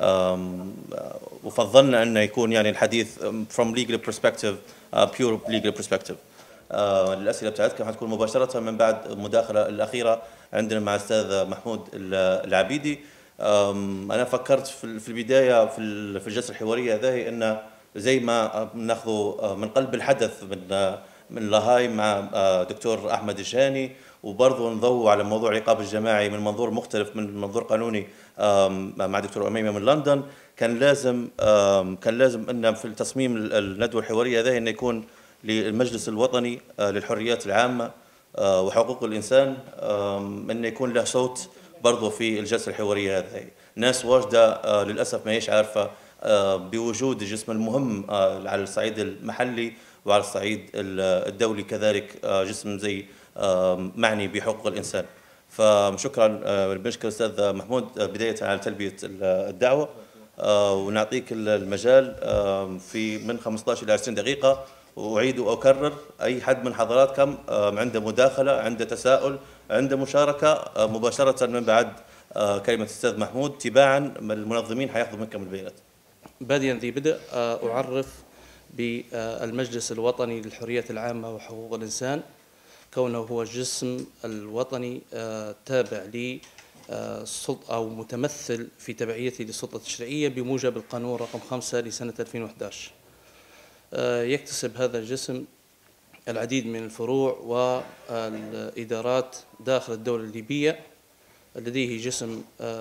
وفضلنا أن يكون يعني الحديث from legal perspective pure legal perspective. الأسئلة بتاعتكم حتكون مباشرة من بعد المداخلة الأخيرة عندنا مع الأستاذ محمود العبيدي. أنا فكرت في البداية في الجلسة الحوارية هذه أن زي ما ناخذ من قلب الحدث من لاهاي مع دكتور أحمد الجهاني، وبرضه نضوء على موضوع العقاب الجماعي من منظور مختلف من منظور قانوني مع دكتور أميمة من لندن. كان لازم أن في التصميم الندوة الحوارية هذه أن يكون للمجلس الوطني للحريات العامة وحقوق الإنسان أن يكون له صوت برضه في الجلسة الحوارية هذه. ناس واجدة للأسف ما هيش عارفة بوجود الجسم المهم على الصعيد المحلي وعلى الصعيد الدولي كذلك جسم زي معني بحقوق الإنسان. فشكرا بنشكر الأستاذ محمود بداية على تلبية الدعوة، ونعطيك المجال في من 15 إلى 20 دقيقة. وأعيد وأكرر أي حد من حضراتكم عنده مداخلة، عنده تساؤل، عنده مشاركة مباشرة من بعد كلمة الأستاذ محمود. تباعا المنظمين حياخذوا منكم البيانات. بادئا ذي بدء أعرف بالمجلس الوطني للحريات العامة وحقوق الإنسان كونه هو الجسم الوطني تابع للسلطة أو متمثل في تبعيته للسلطة التشريعية بموجب القانون رقم 5 لسنة 2011. يكتسب هذا الجسم العديد من الفروع والإدارات داخل الدولة الليبية. لديه جسم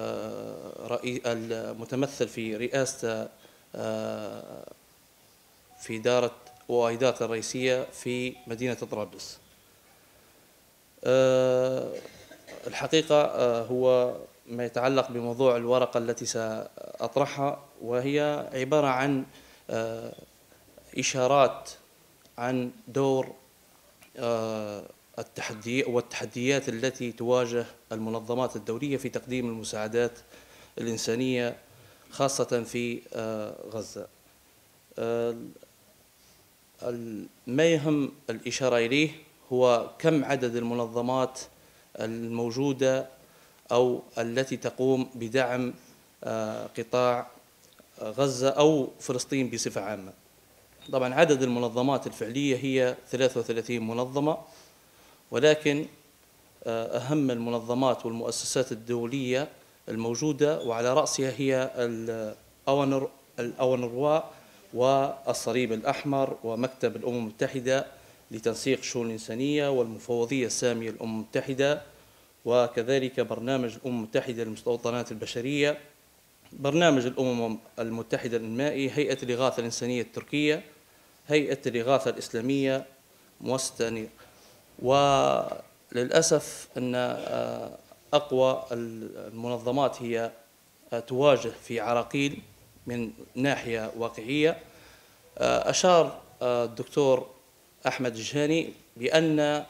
المتمثل في رئاسة في إدارة وإدارة الرئيسية في مدينة طرابلس. الحقيقة هو ما يتعلق بموضوع الورقة التي سأطرحها، وهي عبارة عن إشارات عن دور والتحديات التي تواجه المنظمات الدولية في تقديم المساعدات الإنسانية خاصة في غزة. ما يهم الإشارة إليه هو كم عدد المنظمات الموجودة أو التي تقوم بدعم قطاع غزة أو فلسطين بصفة عامة. طبعا عدد المنظمات الفعلية هي 33 منظمة، ولكن أهم المنظمات والمؤسسات الدولية الموجودة وعلى رأسها هي الأونروا والصليب الأحمر ومكتب الأمم المتحدة لتنسيق الشؤون الإنسانية والمفوضية السامية للأمم المتحدة، وكذلك برنامج الأمم المتحدة للمستوطنات البشرية، برنامج الأمم المتحدة الإنمائي، هيئة الإغاثة الإنسانية التركية، هيئة الإغاثة الإسلامية، مؤسسة. وللأسف أن أقوى المنظمات هي تواجه في عراقيل من ناحية واقعية. أشار الدكتور أحمد الجهاني بأن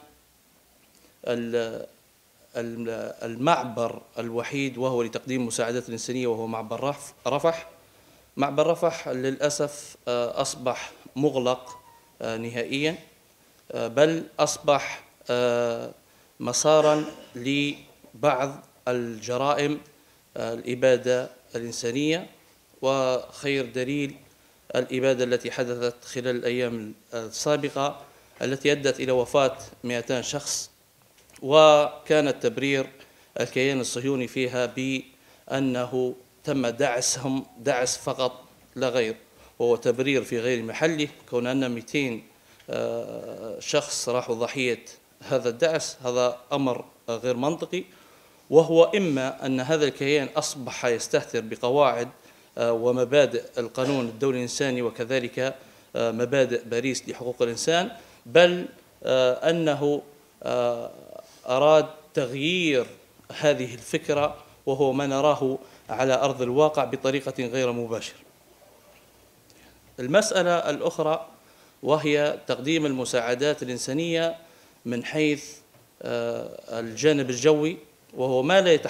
المعبر الوحيد وهو لتقديم مساعدات إنسانية وهو معبر رفح. معبر رفح للأسف أصبح مغلق نهائيا، بل أصبح مسارا لبعض الجرائم الإبادة الإنسانية، وخير دليل الإبادة التي حدثت خلال الأيام السابقة التي أدت إلى وفاة 200 شخص، وكان تبرير الكيان الصهيوني فيها بأنه تم دعسهم دعس فقط لا غير، وهو تبرير في غير محله، كون أن 200 شخص راحوا ضحية هذا الدعس. هذا أمر غير منطقي، وهو إما أن هذا الكيان أصبح يستهتر بقواعد ومبادئ القانون الدولي الإنساني وكذلك مبادئ باريس لحقوق الإنسان، بل أنه أراد تغيير هذه الفكرة، وهو ما نراه على أرض الواقع بطريقة غير مباشرة. المسألة الأخرى وهي تقديم المساعدات الإنسانية من حيث الجانب الجوي، وهو ما لا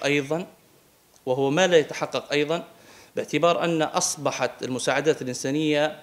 يتحقق أيضا باعتبار أن أصبحت المساعدات الإنسانية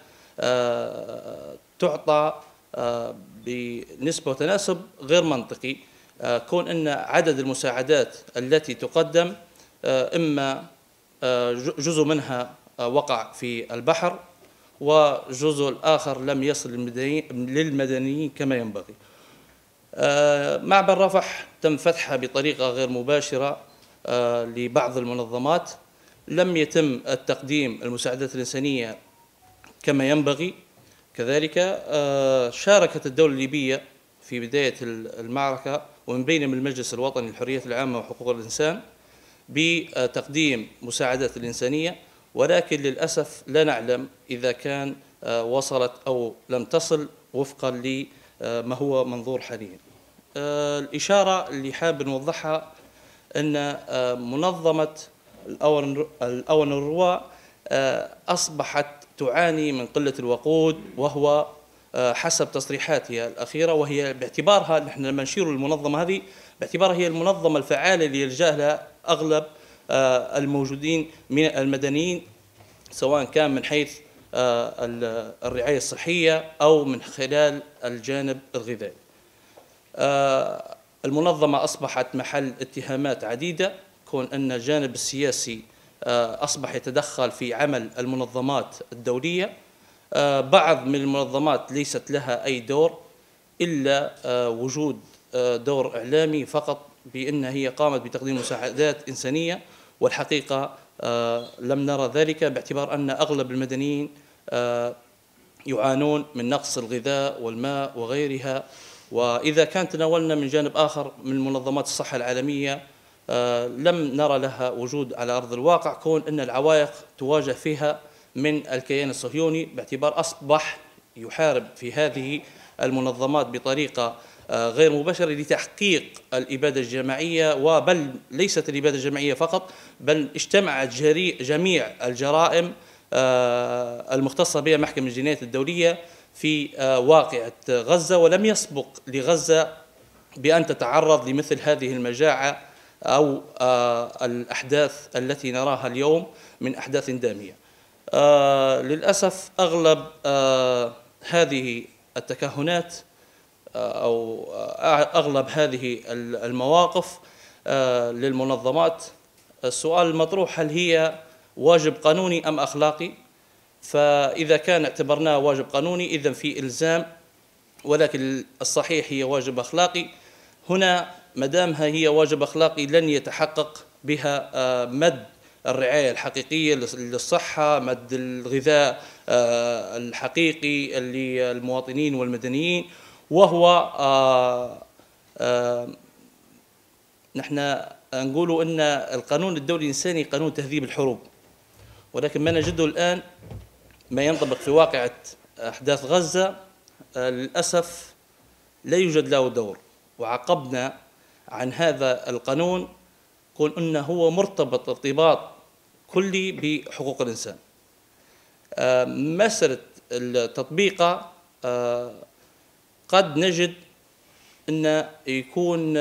تعطى بنسبة وتناسب غير منطقي، كون أن عدد المساعدات التي تقدم إما جزء منها وقع في البحر وجزء الآخر لم يصل للمدنيين كما ينبغي. معبر رفح تم فتحها بطريقة غير مباشرة لبعض المنظمات، لم يتم التقديم المساعدات الإنسانية كما ينبغي. كذلك شاركت الدولة الليبية في بداية المعركة ومن بينهم المجلس الوطني للحريات العامة وحقوق الإنسان بتقديم مساعدات الإنسانية، ولكن للأسف لا نعلم إذا كان وصلت أو لم تصل وفقا لما هو منظور حاليا. الإشارة اللي حاب نوضحها أن منظمة الأون الرواء أصبحت تعاني من قلة الوقود، وهو حسب تصريحاتها الأخيرة، وهي باعتبارها نحن لما نشير للمنظمة هذه باعتبارها هي المنظمة الفعالة اللي يلجأ لها أغلب الموجودين من المدنيين، سواء كان من حيث الرعاية الصحية أو من خلال الجانب الغذائي. المنظمة أصبحت محل اتهامات عديدة، كون أن الجانب السياسي أصبح يتدخل في عمل المنظمات الدولية. بعض من المنظمات ليست لها أي دور إلا وجود دور إعلامي فقط بأن هي قامت بتقديم مساعدات إنسانية، والحقيقة لم نرى ذلك باعتبار أن أغلب المدنيين يعانون من نقص الغذاء والماء وغيرها. وإذا كان تناولنا من جانب آخر من منظمات الصحة العالمية لم نرى لها وجود على أرض الواقع، كون أن العوائق تواجه فيها من الكيان الصهيوني، باعتبار أصبح يحارب في هذه المنظمات بطريقة غير مباشرة لتحقيق الإبادة الجماعية، وبل ليست الإبادة الجماعية فقط، بل اجتمعت جميع الجرائم المختصة بها محكمة الجنايات الدولية في واقعة غزة، ولم يسبق لغزة بأن تتعرض لمثل هذه المجاعة أو الأحداث التي نراها اليوم من أحداث دامية. للأسف أغلب هذه التكهنات أو أغلب هذه المواقف للمنظمات، السؤال المطروح هل هي واجب قانوني أم أخلاقي؟ فإذا كان اعتبرناه واجب قانوني إذن في إلزام، ولكن الصحيح هي واجب أخلاقي. هنا مدامها هي واجب أخلاقي لن يتحقق بها مد الرعاية الحقيقية للصحة، مد الغذاء الحقيقي للمواطنين والمدنيين، وهو نحن نقول أن القانون الدولي الإنساني قانون تهذيب الحروب، ولكن ما نجده الآن ما ينطبق في واقعة أحداث غزة للأسف لا يوجد له دور. وعقبنا عن هذا القانون كون أنه هو مرتبط ارتباط كلي بحقوق الإنسان. مسألة التطبيق قد نجد أن يكون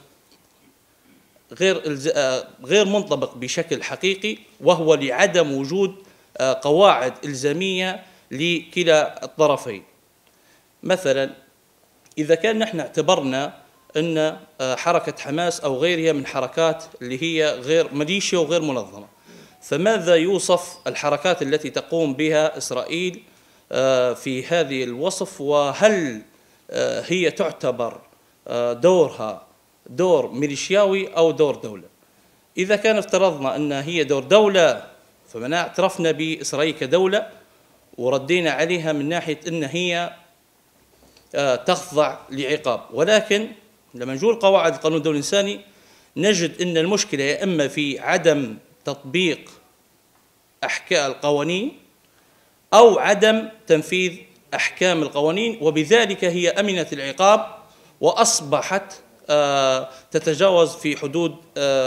غير منطبق بشكل حقيقي، وهو لعدم وجود قواعد إلزامية لكلا الطرفين. مثلا إذا كان نحن اعتبرنا أن حركة حماس أو غيرها من حركات اللي هي غير ميليشيا وغير منظمة، فماذا يوصف الحركات التي تقوم بها إسرائيل في هذه الوصف؟ وهل هي تعتبر دورها دور ميليشياوي أو دور دولة؟ إذا كان افترضنا أن هي دور دولة فمن اعترفنا بإسرائيل كدولة وردينا عليها من ناحية أن هي تخضع لعقاب، ولكن لما نقول قواعد القانون الدولي الإنساني نجد أن المشكلة يا إما في عدم تطبيق أحكام القوانين أو عدم تنفيذ أحكام القوانين، وبذلك هي أمنت العقاب وأصبحت تتجاوز في حدود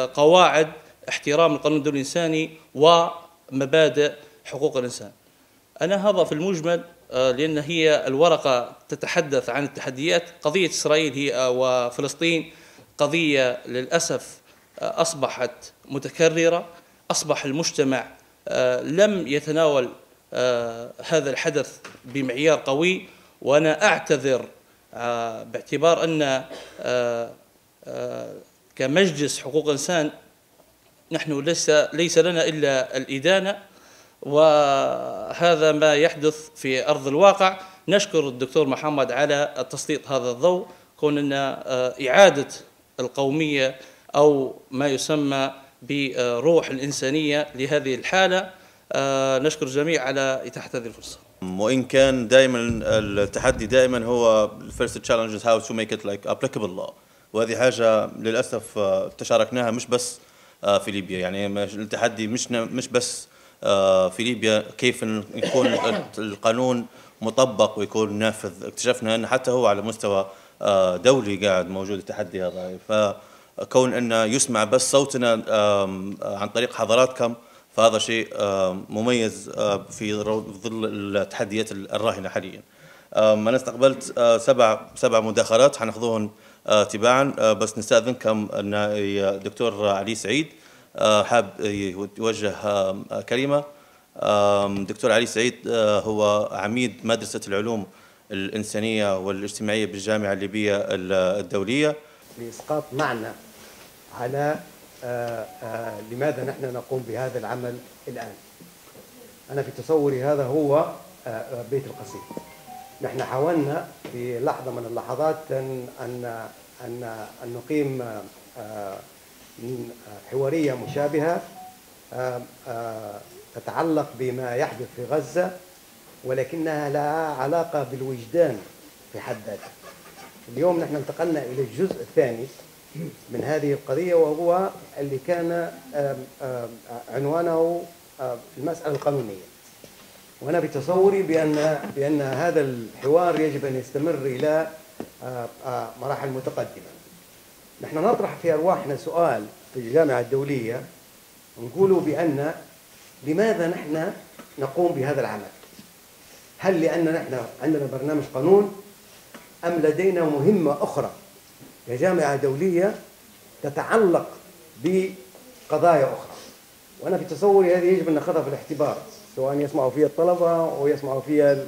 قواعد احترام القانون الدولي الإنساني ومبادئ حقوق الإنسان. أنا هذا في المجمل، لأن هي الورقة تتحدث عن التحديات. قضية إسرائيل هي وفلسطين قضية للأسف أصبحت متكررة، أصبح المجتمع لم يتناول هذا الحدث بمعيار قوي. وأنا أعتذر باعتبار أن كمجلس حقوق إنسان نحن ليس لنا إلا الإدانة، وهذا ما يحدث في أرض الواقع. نشكر الدكتور محمد على تسليط هذا الضوء، كوننا إعادة القومية أو ما يسمى بروح الإنسانية لهذه الحالة. نشكر الجميع على إتاحة هذه الفرصة. وإن كان دائما التحدي دائما هو first challenge is how to make it like applicable law، وهذه حاجة للأسف تشاركناها مش بس في ليبيا. يعني التحدي مش بس في ليبيا كيف يكون القانون مطبق ويكون نافذ. اكتشفنا أن حتى هو على مستوى دولي قاعد موجود التحدي هذا. فكون أن يسمع بس صوتنا عن طريق حضراتكم فهذا شيء مميز في ظل التحديات الراهنة حاليا. أنا استقبلت سبع مداخلات حناخذوهم تباعا، بس نستأذنكم أن الدكتور علي سعيد حاب يوجه كلمة. دكتور علي سعيد هو عميد مدرسة العلوم الإنسانية والاجتماعية بالجامعة الليبية الدولية. لإسقاط معنى على لماذا نحن نقوم بهذا العمل الآن. أنا في تصوري هذا هو بيت القصيد. نحن حاولنا في لحظة من اللحظات أن نقيم حوارية مشابهة تتعلق بما يحدث في غزة، ولكنها لها علاقة بالوجدان في حد ذاته. اليوم نحن انتقلنا إلى الجزء الثاني من هذه القضية، وهو اللي كان عنوانه المسألة القانونية. وأنا بتصوري بأن هذا الحوار يجب أن يستمر إلى مراحل متقدمة. نحن نطرح في أرواحنا سؤال في الجامعة الدولية، نقول بأن لماذا نحن نقوم بهذا العمل؟ هل لأن نحن عندنا برنامج قانون، أم لدينا مهمة أخرى كجامعة دولية تتعلق بقضايا أخرى؟ وأنا في تصوري هذه يجب أن نأخذها في الاعتبار، سواء يسمعوا فيها الطلبة أو يسمعوا فيها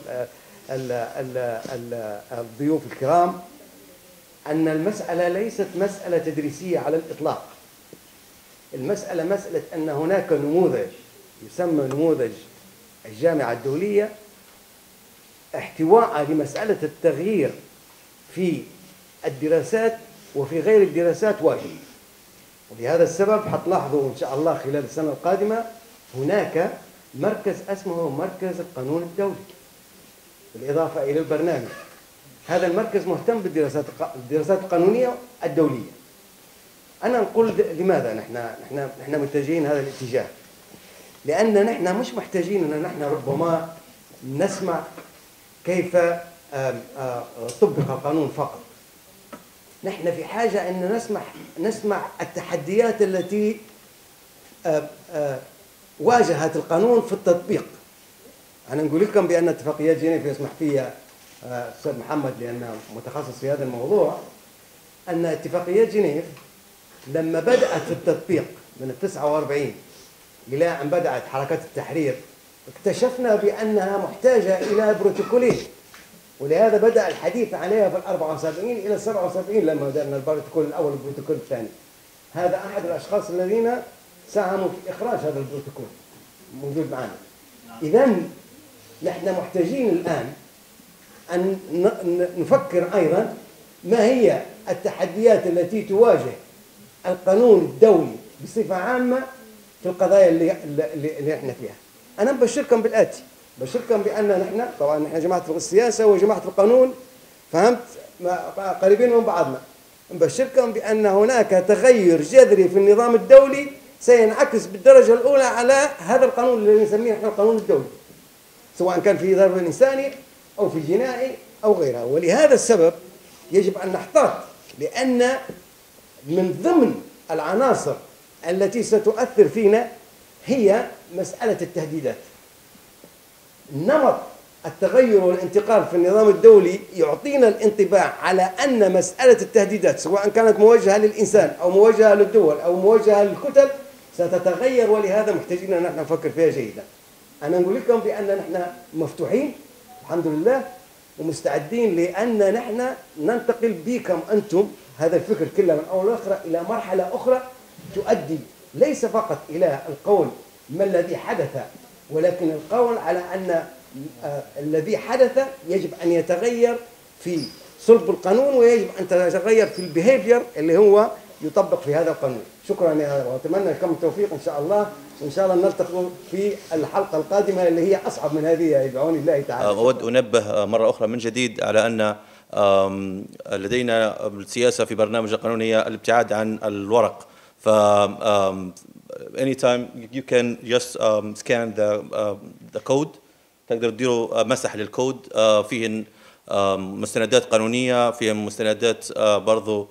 الضيوف الكرام، أن المسألة ليست مسألة تدريسية على الإطلاق. المسألة مسألة أن هناك نموذج يسمى نموذج الجامعة الدولية احتواء لمسألة التغيير في الدراسات وفي غير الدراسات واجب. ولهذا السبب حتلاحظوا إن شاء الله خلال السنة القادمة هناك مركز اسمه مركز القانون الدولي بالإضافة إلى البرنامج. هذا المركز مهتم بالدراسات القانونية الدولية. أنا نقول لماذا نحن متجهين هذا الاتجاه؟ لأن نحن مش محتاجين أن نحن ربما نسمع كيف طبق القانون فقط. نحن في حاجة أن نسمع التحديات التي واجهت القانون في التطبيق. أنا نقول لكم بأن اتفاقيات جنيف يسمح فيها أستاذ محمد لأنه متخصص في هذا الموضوع، أن اتفاقيات جنيف لما بدأت في التطبيق من 49 إلى أن بدأت حركات التحرير اكتشفنا بأنها محتاجة إلى بروتوكولين، ولهذا بدأ الحديث عليها في 74 إلى 77 لما بدأنا البروتوكول الأول والبروتوكول الثاني. هذا أحد الأشخاص الذين ساهموا في إخراج هذا البروتوكول موجود معنا. إذن نحن محتاجين الآن أن نفكر أيضا ما هي التحديات التي تواجه القانون الدولي بصفة عامة في القضايا اللي احنا فيها. أنا بشركم بالآتي، بشركم بأن نحن طبعا نحن جماعة السياسة وجماعة القانون فهمت قريبين من بعضنا. بشركم بأن هناك تغير جذري في النظام الدولي سينعكس بالدرجة الأولى على هذا القانون اللي نسميه نحن القانون الدولي، سواء كان في ضرب الإنساني أو في الجنائي أو غيرها. ولهذا السبب يجب أن نحتاط، لأن من ضمن العناصر التي ستؤثر فينا هي مسألة التهديدات. نمط التغير والانتقال في النظام الدولي يعطينا الانطباع على أن مسألة التهديدات سواء كانت موجهة للإنسان أو موجهة للدول أو موجهة للكتل ستتغير، ولهذا محتاجين أن نحن نفكر فيها جيدا. أنا نقول لكم بأن نحن مفتوحين الحمد لله ومستعدين لأن نحن ننتقل بكم أنتم هذا الفكر كله من أول لآخر إلى مرحلة أخرى تؤدي ليس فقط إلى القول ما الذي حدث، ولكن القول على أن الذي حدث يجب أن يتغير في صلب القانون ويجب أن يتغير في البيهيفير اللي هو يطبق في هذا القانون. شكرا وأتمنى لكم التوفيق إن شاء الله، وإن شاء الله نلتقي في الحلقة القادمة اللي هي أصعب من هذه بعون الله تعالى. أود أنبه مرة أخرى من جديد على أن لدينا السياسة في برنامج القانون هي الابتعاد عن الورق. ف anytime you can just scan the code، تقدر تديروا مسح للكود، فيه مستندات قانونية، فيه مستندات برضو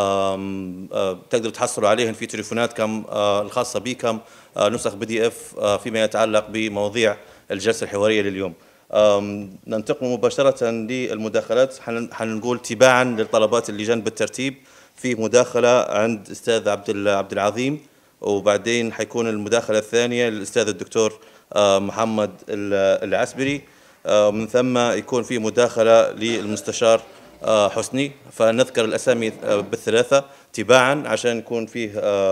تقدروا تحصلوا عليهن في تليفوناتكم الخاصة بكم، نسخ PDF فيما يتعلق بمواضيع الجلسة الحوارية لليوم. ننتقل مباشرة للمداخلات، حنقول تباعا للطلبات اللجان بالترتيب. في مداخلة عند أستاذ عبد العظيم، وبعدين حيكون المداخلة الثانية للأستاذ الدكتور محمد العسبري، من ثم يكون في مداخلة للمستشار حسني. فنذكر الأسامي بالثلاثة تباعا عشان يكون فيه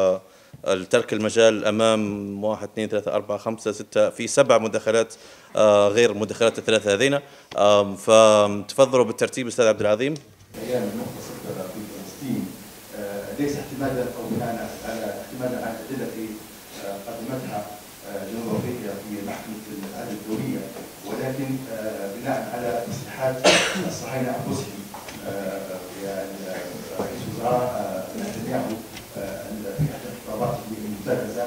ترك المجال أمام 1 2 3 4 5 6 في 7 مداخلات غير مداخلات الثلاثة هذين. فتفضلوا بالترتيب أستاذ عبد العظيم. أيام النقطة 6 في فلسطين ليس اعتمادا أو بناء على اعتمادا على الأدلة التي قدمتها جنوب أفريقيا في محكمة العدل الدولية، ولكن بناء على تصريحات الصهاينة أنفسهم. رئيس وزراء نتنياهو في إحدى الخطابات المبتزة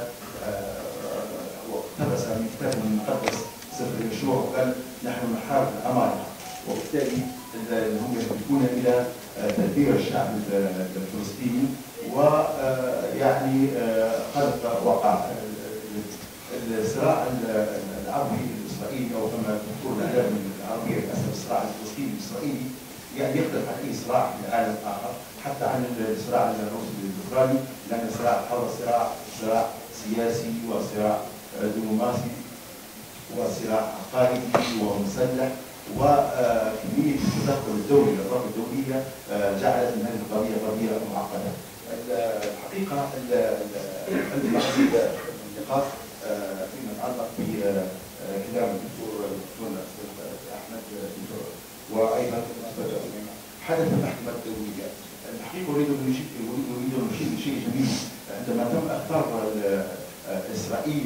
واقتبس من كتابه المقدس سفر يشوع وقال نحن نحارب الأمارة، وبالتالي هم يهدفون إلى تدبير الشعب الفلسطيني. ويعني قد وقع الصراع العربي الإسرائيلي أو كما تقول الإعلام العربي للأسف الصراع الفلسطيني الإسرائيلي يعني يختلف عن أي صراع في العالم الآخر، حتى عن الصراع الروسي الأوكراني، لأن صراع الحرب صراع سياسي وصراع دبلوماسي وصراع عقائدي ومسلح، وكمية التدخل الدولي للأطراف الدولية جعلت من هذه القضية قضية معقدة. الحقيقة عندي مزيد من النقاط فيما يتعلق بكلام الدكتور أحمد وأيضا حدث المحكمة الدولية. الحقيقة أريد أن نشير لشيء جميل. عندما تم إخطار إسرائيل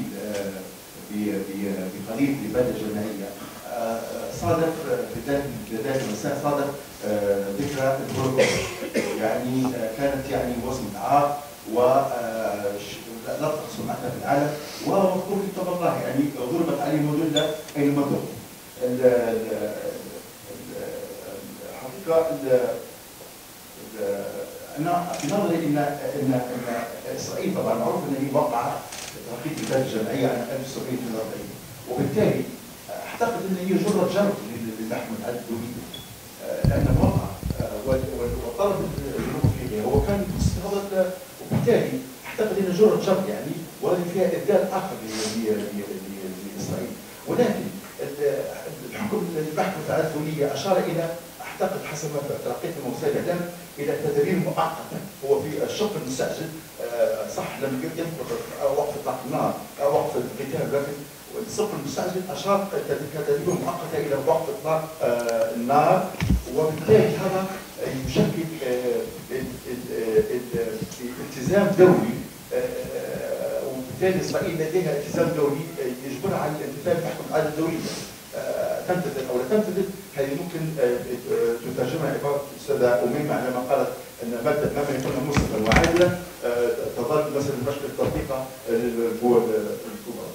بقضية الإبادة الجماعية صادف في ذات المساء صادف ذكرى الهولوكوست، يعني كانت يعني وصمة عار ولا تقصر معنا في العالم، ومذكور في كتاب الله يعني ضربت عليهم الذلة أينما ضربوا. الحقيقة أنا في نظري إن إسرائيل طبعا معروف أن هي وقعت اتفاقية الإبادة الجماعية عام 1942، وبالتالي أعتقد أن هي جرة جرب للمحكمة العدل الدولية، لأن الواقع والطلب جنوب أفريقيا هو كان مستهدف، وبالتالي أعتقد أن جرة جرب يعني وهذه فيها إبدال آخر لإسرائيل. ولكن الحكم المحكمة العدل الدولية أشار إلى أعتقد حسب ما تلقيت من وسائل الإعلام إلى تدابير مؤقتة. هو في الشق المستعجل صح لم يطلق وقف إطلاق النار أو وقف القتال، لكن الشق المستعجل أشار كتدابير مؤقتة إلى وقف إطلاق النار، وبالتالي هذا يشكل التزام دولي، وبالتالي إسرائيل لديها التزام دولي يجبرها على الامتثال بحكم العدل الدولي. تمتثل او لا تمتثل هذه ممكن تترجمها عباره الاستاذه اميمه عندما قالت ان ماده ما يكون مسلما وعادلا تظل مثلا مشكله تطبيقها للقوى الكبرى.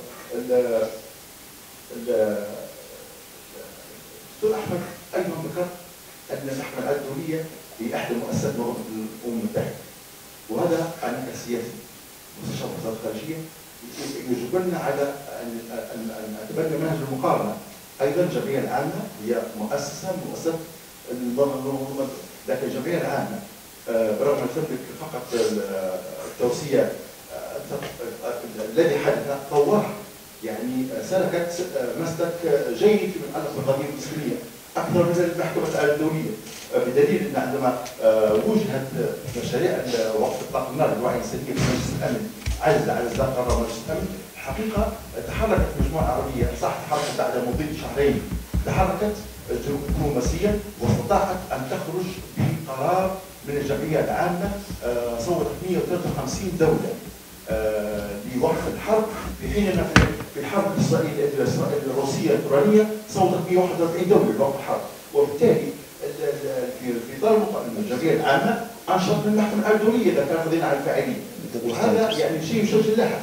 الدكتور احمد ايضا ذكر ان المحكمه العدل الدوليه هي احدى مؤسسات منظمه الامم المتحده، وهذا عن السياسي مستشار الوزاره الخارجيه يجبرنا على ان نتبنى منهج المقارنه ايضا الجمعيه العامه هي مؤسسه المنظمه، لكن الجمعيه العامه برغم ان تملك فقط التوصيه الذي حدث طورها، يعني سلكت مسلك جيد في متعلق بالقضيه الفلسطينيه اكثر من المحكمه العدل الدوليه، بدليل ان عندما وجهت مشاريع وقف اطلاق النار الوعي الانسانيه في مجلس الامن على اصدار قرار مجلس الامن، الحقيقه تحركت مجموعه عربيه، صح تحركت بعد مضي شهرين، تحركت دبلوماسيا واستطاعت ان تخرج بقرار من الجمعيه العامه صوتت 153 دوله لوقف الحرب، في حين ان في الحرب الروسيه الاوكرانيه صوتت 141 دوله لوقف الحرب، وبالتالي في اطار الجمعيه العامه انشط من المحكمه العدل الدوليه اذا كان قضينا على الفاعليه، وهذا يعني شيء يشجع لها،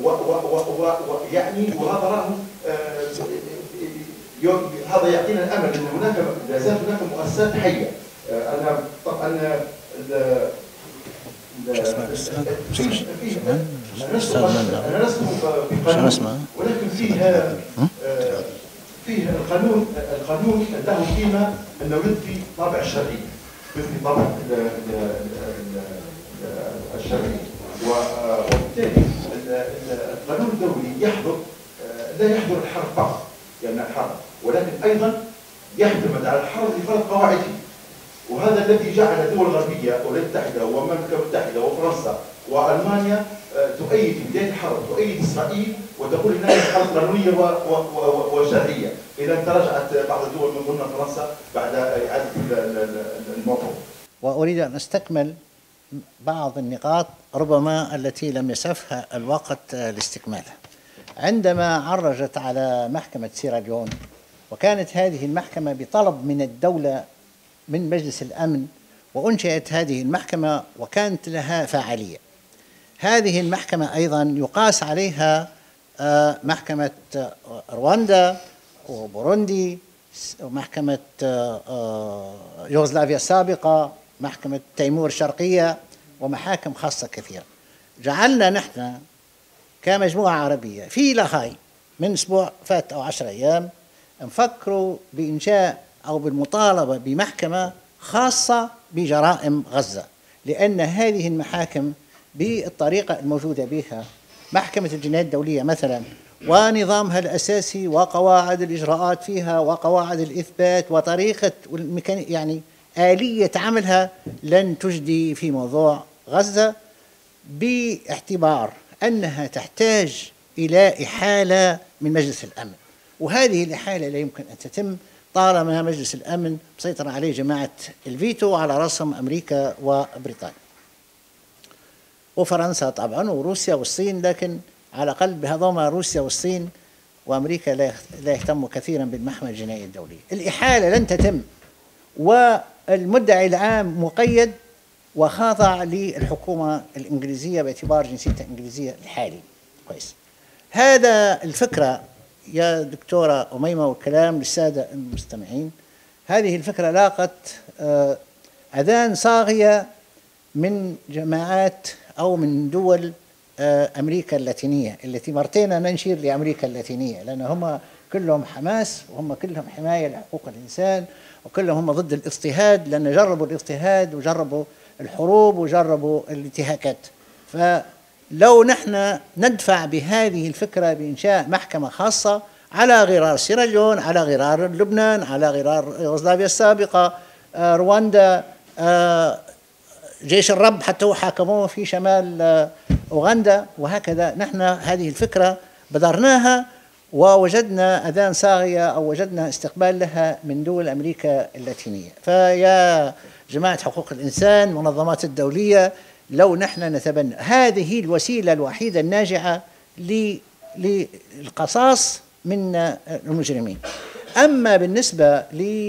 ويعني وهذا راه هذا يعطينا الامل ان هناك لا زالت هناك مؤسسات حيه. انا طبعا انا لست بقانون، ولكن فيه القانون له قيمه انه يضفي طابع الشرعي، يضفي طابع الشرعي، وبالتالي القانون الدولي لا يحظر الحرب فقط، يعني الحرب، ولكن ايضا يعتمد على الحرب لفرض قواعده، وهذا الذي جعل الدول الغربيه والولايات المتحده والمملكه المتحده وفرنسا والمانيا تؤيد بدايه الحرب، تؤيد اسرائيل وتقول انها حرب قانونيه وشرعيه، اذا تراجعت بعض الدول من ضمنها فرنسا بعد اعاده الموقف. واريد ان استكمل بعض النقاط ربما التي لم يسعفها الوقت لاستكمالها. عندما عرجت على محكمة سيراليون، وكانت هذه المحكمة بطلب من الدولة من مجلس الأمن، وأنشئت هذه المحكمة وكانت لها فاعلية. هذه المحكمة أيضا يقاس عليها محكمة رواندا وبوروندي، ومحكمة يوغوسلافيا السابقة، محكمة تيمور الشرقية، ومحاكم خاصة كثيرة. جعلنا نحن كمجموعة عربية في لاهاي من أسبوع فات أو 10 أيام نفكروا بإنشاء أو بالمطالبة بمحكمة خاصة بجرائم غزة، لأن هذه المحاكم بالطريقة الموجودة بها محكمة الجنايات الدولية مثلا، ونظامها الأساسي وقواعد الإجراءات فيها وقواعد الإثبات وطريقة يعني آلية عملها لن تجدي في موضوع غزة، باعتبار أنها تحتاج إلى إحالة من مجلس الأمن، وهذه الإحالة لا يمكن أن تتم طالما مجلس الأمن مسيطر عليه جماعة الفيتو، على رأسهم أمريكا وبريطانيا وفرنسا طبعا وروسيا والصين، لكن على الأقل بهذوما روسيا والصين وأمريكا لا يهتموا كثيرا بالمحكمة الجنائية الدولية. الإحالة لن تتم، والمدعي العام مقيد وخاضع للحكومة الإنجليزية باعتبار جنسيته الإنجليزية الحالي. كويس. هذا الفكرة يا دكتورة أميمة والكلام للسادة المستمعين، هذه الفكرة لاقت أذان صاغية من جماعات أو من دول أمريكا اللاتينية، التي مرتين ننشر لأمريكا اللاتينية، لأن هم كلهم حماس وهم كلهم حماية لحقوق الإنسان، وكلهم هم ضد الاضطهاد، لأن جربوا الاضطهاد وجربوا الحروب وجربوا الانتهاكات. فلو نحن ندفع بهذه الفكرة بإنشاء محكمة خاصة على غرار سيراليون، على غرار لبنان، على غرار يوغوسلافيا السابقة، رواندا، جيش الرب حتى هو حاكموه في شمال أوغندا، وهكذا نحن هذه الفكرة بدرناها ووجدنا أذان صاغية أو وجدنا استقبال لها من دول أمريكا اللاتينية. فيا جماعة حقوق الإنسان، منظمات الدولية، لو نحن نتبنى هذه الوسيلة الوحيدة الناجعة للقصاص من المجرمين. أما بالنسبة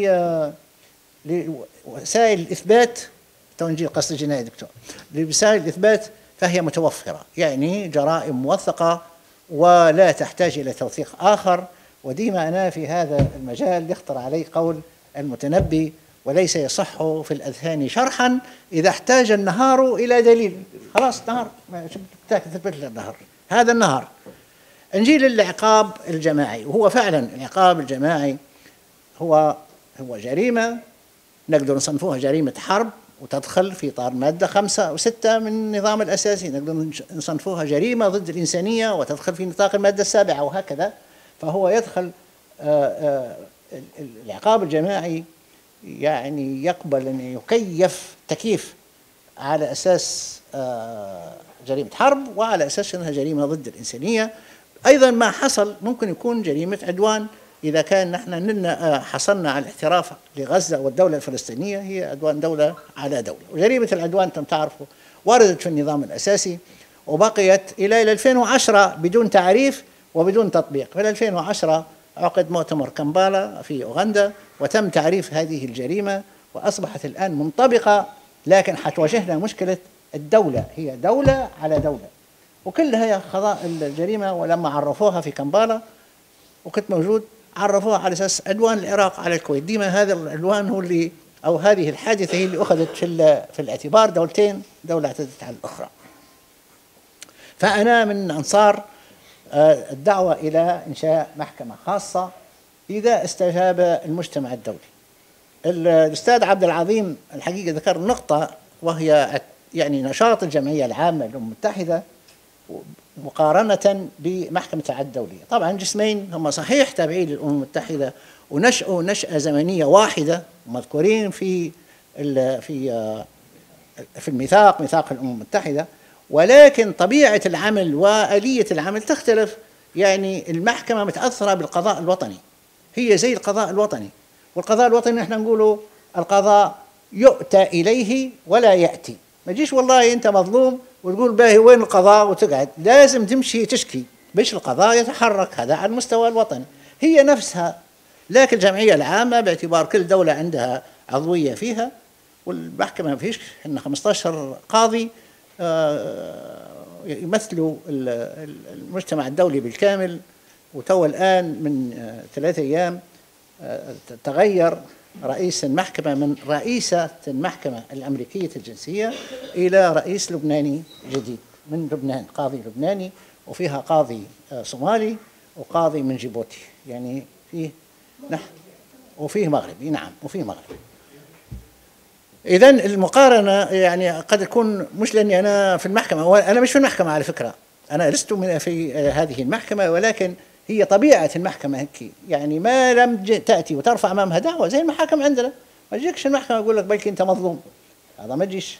لوسائل الإثبات، تنجي قصد الجنائي دكتور، لوسائل الإثبات فهي متوفرة، يعني جرائم موثقة ولا تحتاج إلى توثيق آخر. وديما أنا في هذا المجال يخطر علي قول المتنبي: وليس يصح في الأذهان شرحا إذا احتاج النهار إلى دليل. خلاص نهار، تثبت له النهار، هذا النهار نجي للعقاب الجماعي، وهو فعلا العقاب الجماعي هو جريمة نقدر نصنفوها جريمة حرب، وتدخل في إطار مادة 5 و6 من النظام الأساسي، نقدر نصنفوها جريمة ضد الإنسانية وتدخل في نطاق المادة 7 وهكذا. فهو يدخل العقاب الجماعي يعني يقبل أن يكيف تكييف على أساس جريمة حرب وعلى أساس أنها جريمة ضد الإنسانية. أيضا ما حصل ممكن يكون جريمة عدوان إذا كان نحن حصلنا على الاعتراف لغزة والدولة الفلسطينية هي عدوان دولة على دولة. وجريمة العدوان أنتم تعرفوا وردت في النظام الأساسي وبقيت إلى 2010 بدون تعريف وبدون تطبيق. في 2010 عقد مؤتمر كامبالا في أوغندا وتم تعريف هذه الجريمة وأصبحت الآن منطبقة، لكن حتواجهنا مشكلة الدولة، هي دولة على دولة، وكلها هي قضاء الجريمة. ولما عرفوها في كامبالا وكنت موجود عرفوها على أساس عدوان العراق على الكويت. ديما هذا العدوان هو اللي أو هذه الحادثة هي اللي أخذت في الاعتبار دولتين، دولة اعتدت على الأخرى. فأنا من أنصار الدعوة إلى إنشاء محكمة خاصة إذا استجاب المجتمع الدولي. الأستاذ عبد العظيم الحقيقة ذكر نقطة وهي يعني نشاط الجمعية العامة للأمم المتحدة مقارنة بمحكمة العدل الدولية. طبعا جسمين هم صحيح تابعين للأمم المتحدة ونشأوا نشأة زمنية واحدة مذكورين في الميثاق، ميثاق الأمم المتحدة، ولكن طبيعة العمل وآلية العمل تختلف. يعني المحكمة متأثرة بالقضاء الوطني، هي زي القضاء الوطني، والقضاء الوطني نحن نقوله القضاء يؤتى إليه ولا يأتي. ما تجيش والله أنت مظلوم وتقول باهي وين القضاء وتقعد، لازم تمشي تشكي باش القضاء يتحرك. هذا على المستوى الوطني هي نفسها. لكن الجمعية العامة باعتبار كل دولة عندها عضوية فيها، والمحكمة ما فيش إن 15 قاضي يمثلوا المجتمع الدولي بالكامل. وتو الآن من 3 أيام تغير رئيس المحكمة من رئيسة المحكمة الأمريكية الجنسية إلى رئيس لبناني جديد من لبنان، قاضي لبناني، وفيها قاضي صومالي وقاضي من جيبوتي، يعني فيه وفيه مغربي. نعم وفيه مغربي. إذن المقارنة يعني قد تكون مش لأني أنا في المحكمة، وأنا مش في المحكمة على فكرة، أنا لست في هذه المحكمة، ولكن هي طبيعة المحكمة هيك. يعني ما لم تأتي وترفع أمامها دعوة زي المحاكم عندنا، ما تجيكش المحكمة يقول لك بلكي أنت مظلوم، هذا ما تجيش.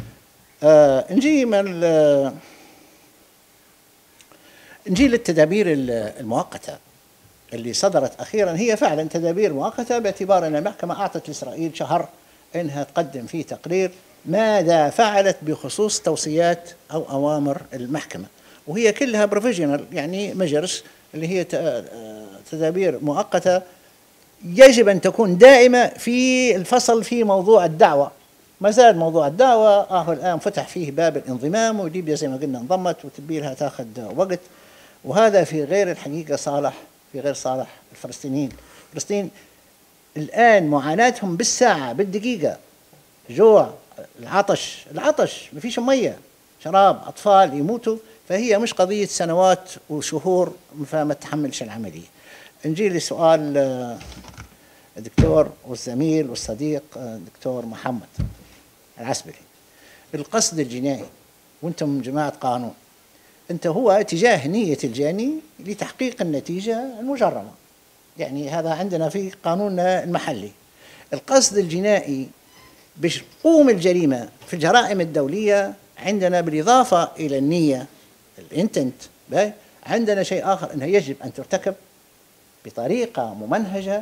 نجي للتدابير المؤقتة اللي صدرت أخيرا. هي فعلا تدابير مؤقتة باعتبار أن المحكمة أعطت لإسرائيل شهر إنها تقدم فيه تقرير ماذا فعلت بخصوص توصيات أو أوامر المحكمة، وهي كلها بروفيجنال يعني مجرس اللي هي تدابير مؤقتة يجب أن تكون دائمة. في الفصل في موضوع الدعوة، ما زال موضوع الدعوة الآن فتح فيه باب الانضمام، وليبيا زي ما قلنا انضمت وتدبيرها تاخذ وقت، وهذا في غير الحقيقة صالح، في غير صالح الفلسطينيين. فلسطين الآن معاناتهم بالساعة بالدقيقة، جوع، العطش ما فيش مية، شراب، أطفال يموتوا. فهي مش قضية سنوات وشهور فما تحملش العملية. نجي لسؤال الدكتور والزميل والصديق دكتور محمد العسبلي. القصد الجنائي، وانتم جماعة قانون، انت هو تجاه نية الجاني لتحقيق النتيجة المجرمة، يعني هذا عندنا في قانوننا المحلي. القصد الجنائي باش تقوم الجريمة في الجرائم الدولية عندنا بالإضافة إلى النية الانتنت، عندنا شيء آخر أنه يجب أن ترتكب بطريقة ممنهجة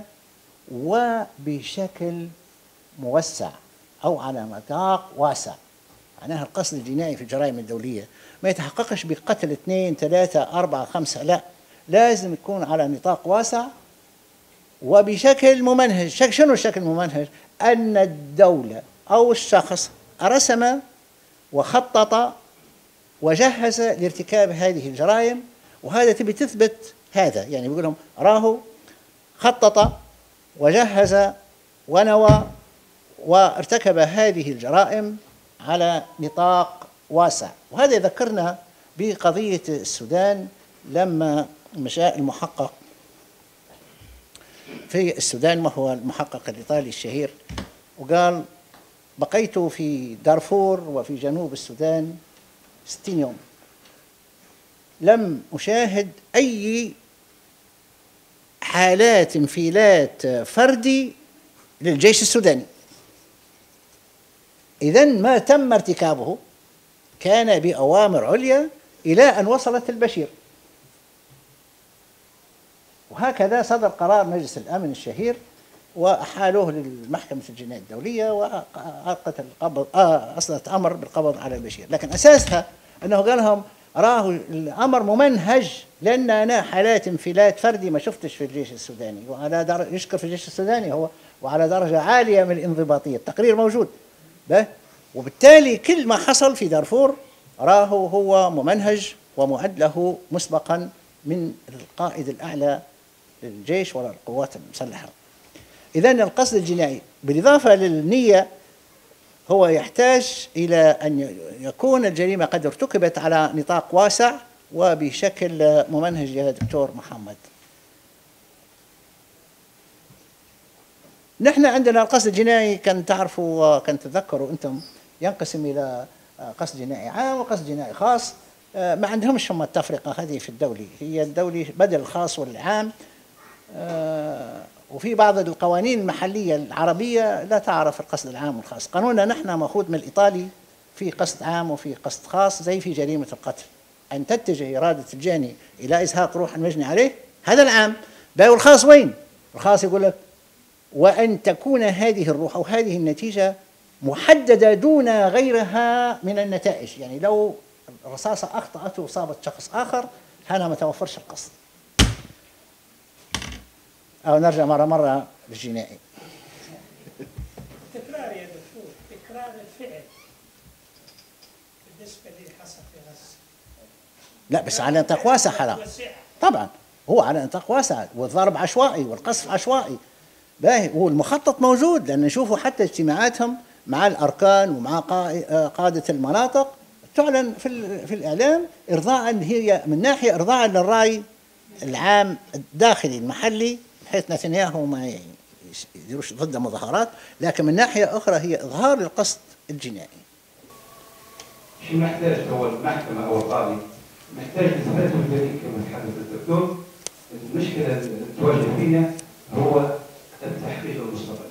وبشكل موسع أو على نطاق واسع. معناها القصد الجنائي في الجرائم الدولية ما يتحققش بقتل 2 3 4 5، لا، لازم يكون على نطاق واسع وبشكل ممنهج. شنو الشكل الممنهج؟ أن الدولة أو الشخص رسم وخطط وجهز لارتكاب هذه الجرائم، وهذا تبي تثبت هذا، يعني بيقول لهم راهو خطط وجهز ونوى وارتكب هذه الجرائم على نطاق واسع. وهذا يذكرنا بقضية السودان لما مشاء المحقق في السودان، وهو المحقق الإيطالي الشهير، وقال: بقيت في دارفور وفي جنوب السودان 60 يوم، لم أشاهد أي حالات انفلات فردي للجيش السوداني. إذن ما تم ارتكابه كان بأوامر عليا إلى أن وصلت البشير. وهكذا صدر قرار مجلس الأمن الشهير وأحالوه للمحكمة الجنائية الدولية وألقت القبض، أصدرت أمر بالقبض على البشير، لكن أساسها أنه قال لهم راه الأمر ممنهج، لأن أنا حالات انفلات فردي ما شفتش في الجيش السوداني، وعلى درجة يشكر في الجيش السوداني هو وعلى درجة عالية من الانضباطية، التقرير موجود به. وبالتالي كل ما حصل في دارفور راه هو ممنهج ومعد له مسبقا من القائد الأعلى للجيش والقوات المسلحة. إذن القصد الجنائي بالإضافة للنية هو يحتاج إلى أن يكون الجريمة قد ارتكبت على نطاق واسع وبشكل ممنهج يا دكتور محمد. نحن عندنا القصد الجنائي كان تعرفوا كان تتذكروا أنتم ينقسم إلى قصد جنائي عام وقصد جنائي خاص. ما عندهمش هم التفرقة هذه في الدولي، هي الدولي بدل الخاص والعام. وفي بعض القوانين المحلية العربية لا تعرف القصد العام والخاص. قانوننا نحن مأخوذ من الإيطالي، في قصد عام وفي قصد خاص، زي في جريمة القتل أن تتجه إرادة الجاني إلى إزهاق روح المجني عليه، هذا العام. باقي الخاص وين؟ الخاص يقول لك وأن تكون هذه الروح أو هذه النتيجة محددة دون غيرها من النتائج، يعني لو الرصاصة أخطأت وصابت شخص آخر هنا ما توفرش القصد. أو نرجع مرة للجنائي. تكرار يا دكتور، تكرار الفعل بالنسبة للي حصل في غزة. لا بس على نطاق واسع حلا. طبعا هو على نطاق واسع، والضرب عشوائي والقصف عشوائي. باهي، والمخطط موجود، لأن نشوفوا حتى اجتماعاتهم مع الأركان ومع قادة المناطق تعلن في الإعلام إرضاء، هي من ناحية إرضاء للرأي العام الداخلي المحلي بحيث نتنياهو ما يديروش ضد مظاهرات، لكن من ناحية أخرى هي إظهار القصد الجنائي. شو محتاج هو المحكمة أو القاضي؟ محتاج إثبات الدليل كما تحدث الدكتور. المشكلة اللي تواجه فينا هو التحقيق المستقل.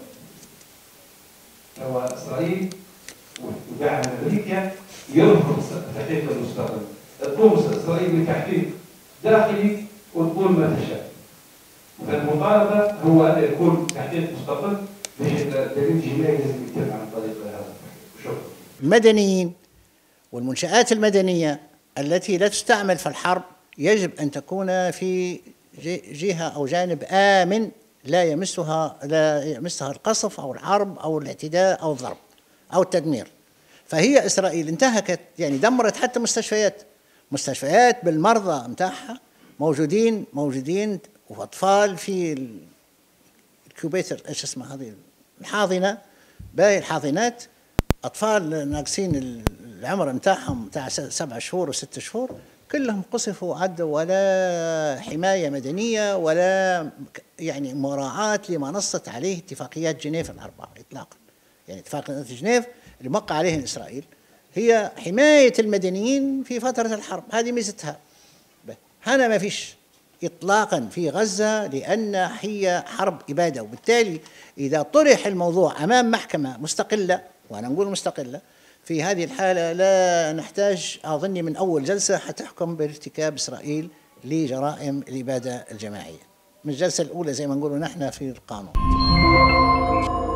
هو إسرائيل ودعم أمريكا يرفض التحقيق المستقل، تقوم إسرائيل بتحقيق داخلي وتقول ما تشاء. فالمطالبة هو أن يكون تحقيق مستقل، مش الدليل الجنائي لازم يتم عن طريق هذا التحقيق. شكرا. المدنيين والمنشآت المدنية التي لا تستعمل في الحرب يجب أن تكون في جهة أو جانب آمن لا يمسها القصف أو الحرب أو الاعتداء أو الضرب أو التدمير. فهي إسرائيل انتهكت، يعني دمرت حتى مستشفيات بالمرضى متاعها موجودين وأطفال في الكوبيتر، ايش اسمها هذه الحاضنة، باقي الحاضنات أطفال ناقصين العمر متاعهم بتاع 7 شهور و6 شهور كلهم قصفوا عدوا، ولا حماية مدنية ولا يعني مراعاة لما نصت عليه اتفاقيات جنيف الأربعة إطلاقا. يعني اتفاقيات جنيف اللي موقع عليه إسرائيل هي حماية المدنيين في فترة الحرب، هذه ميزتها. هنا ما فيش إطلاقا في غزة، لأن هي حرب إبادة، وبالتالي إذا طرح الموضوع أمام محكمة مستقلة، وأنا نقول مستقلة، في هذه الحالة لا نحتاج أظني من أول جلسة حتحكم بارتكاب إسرائيل لجرائم الإبادة الجماعية من الجلسة الأولى زي ما نقولوا نحن في القانون.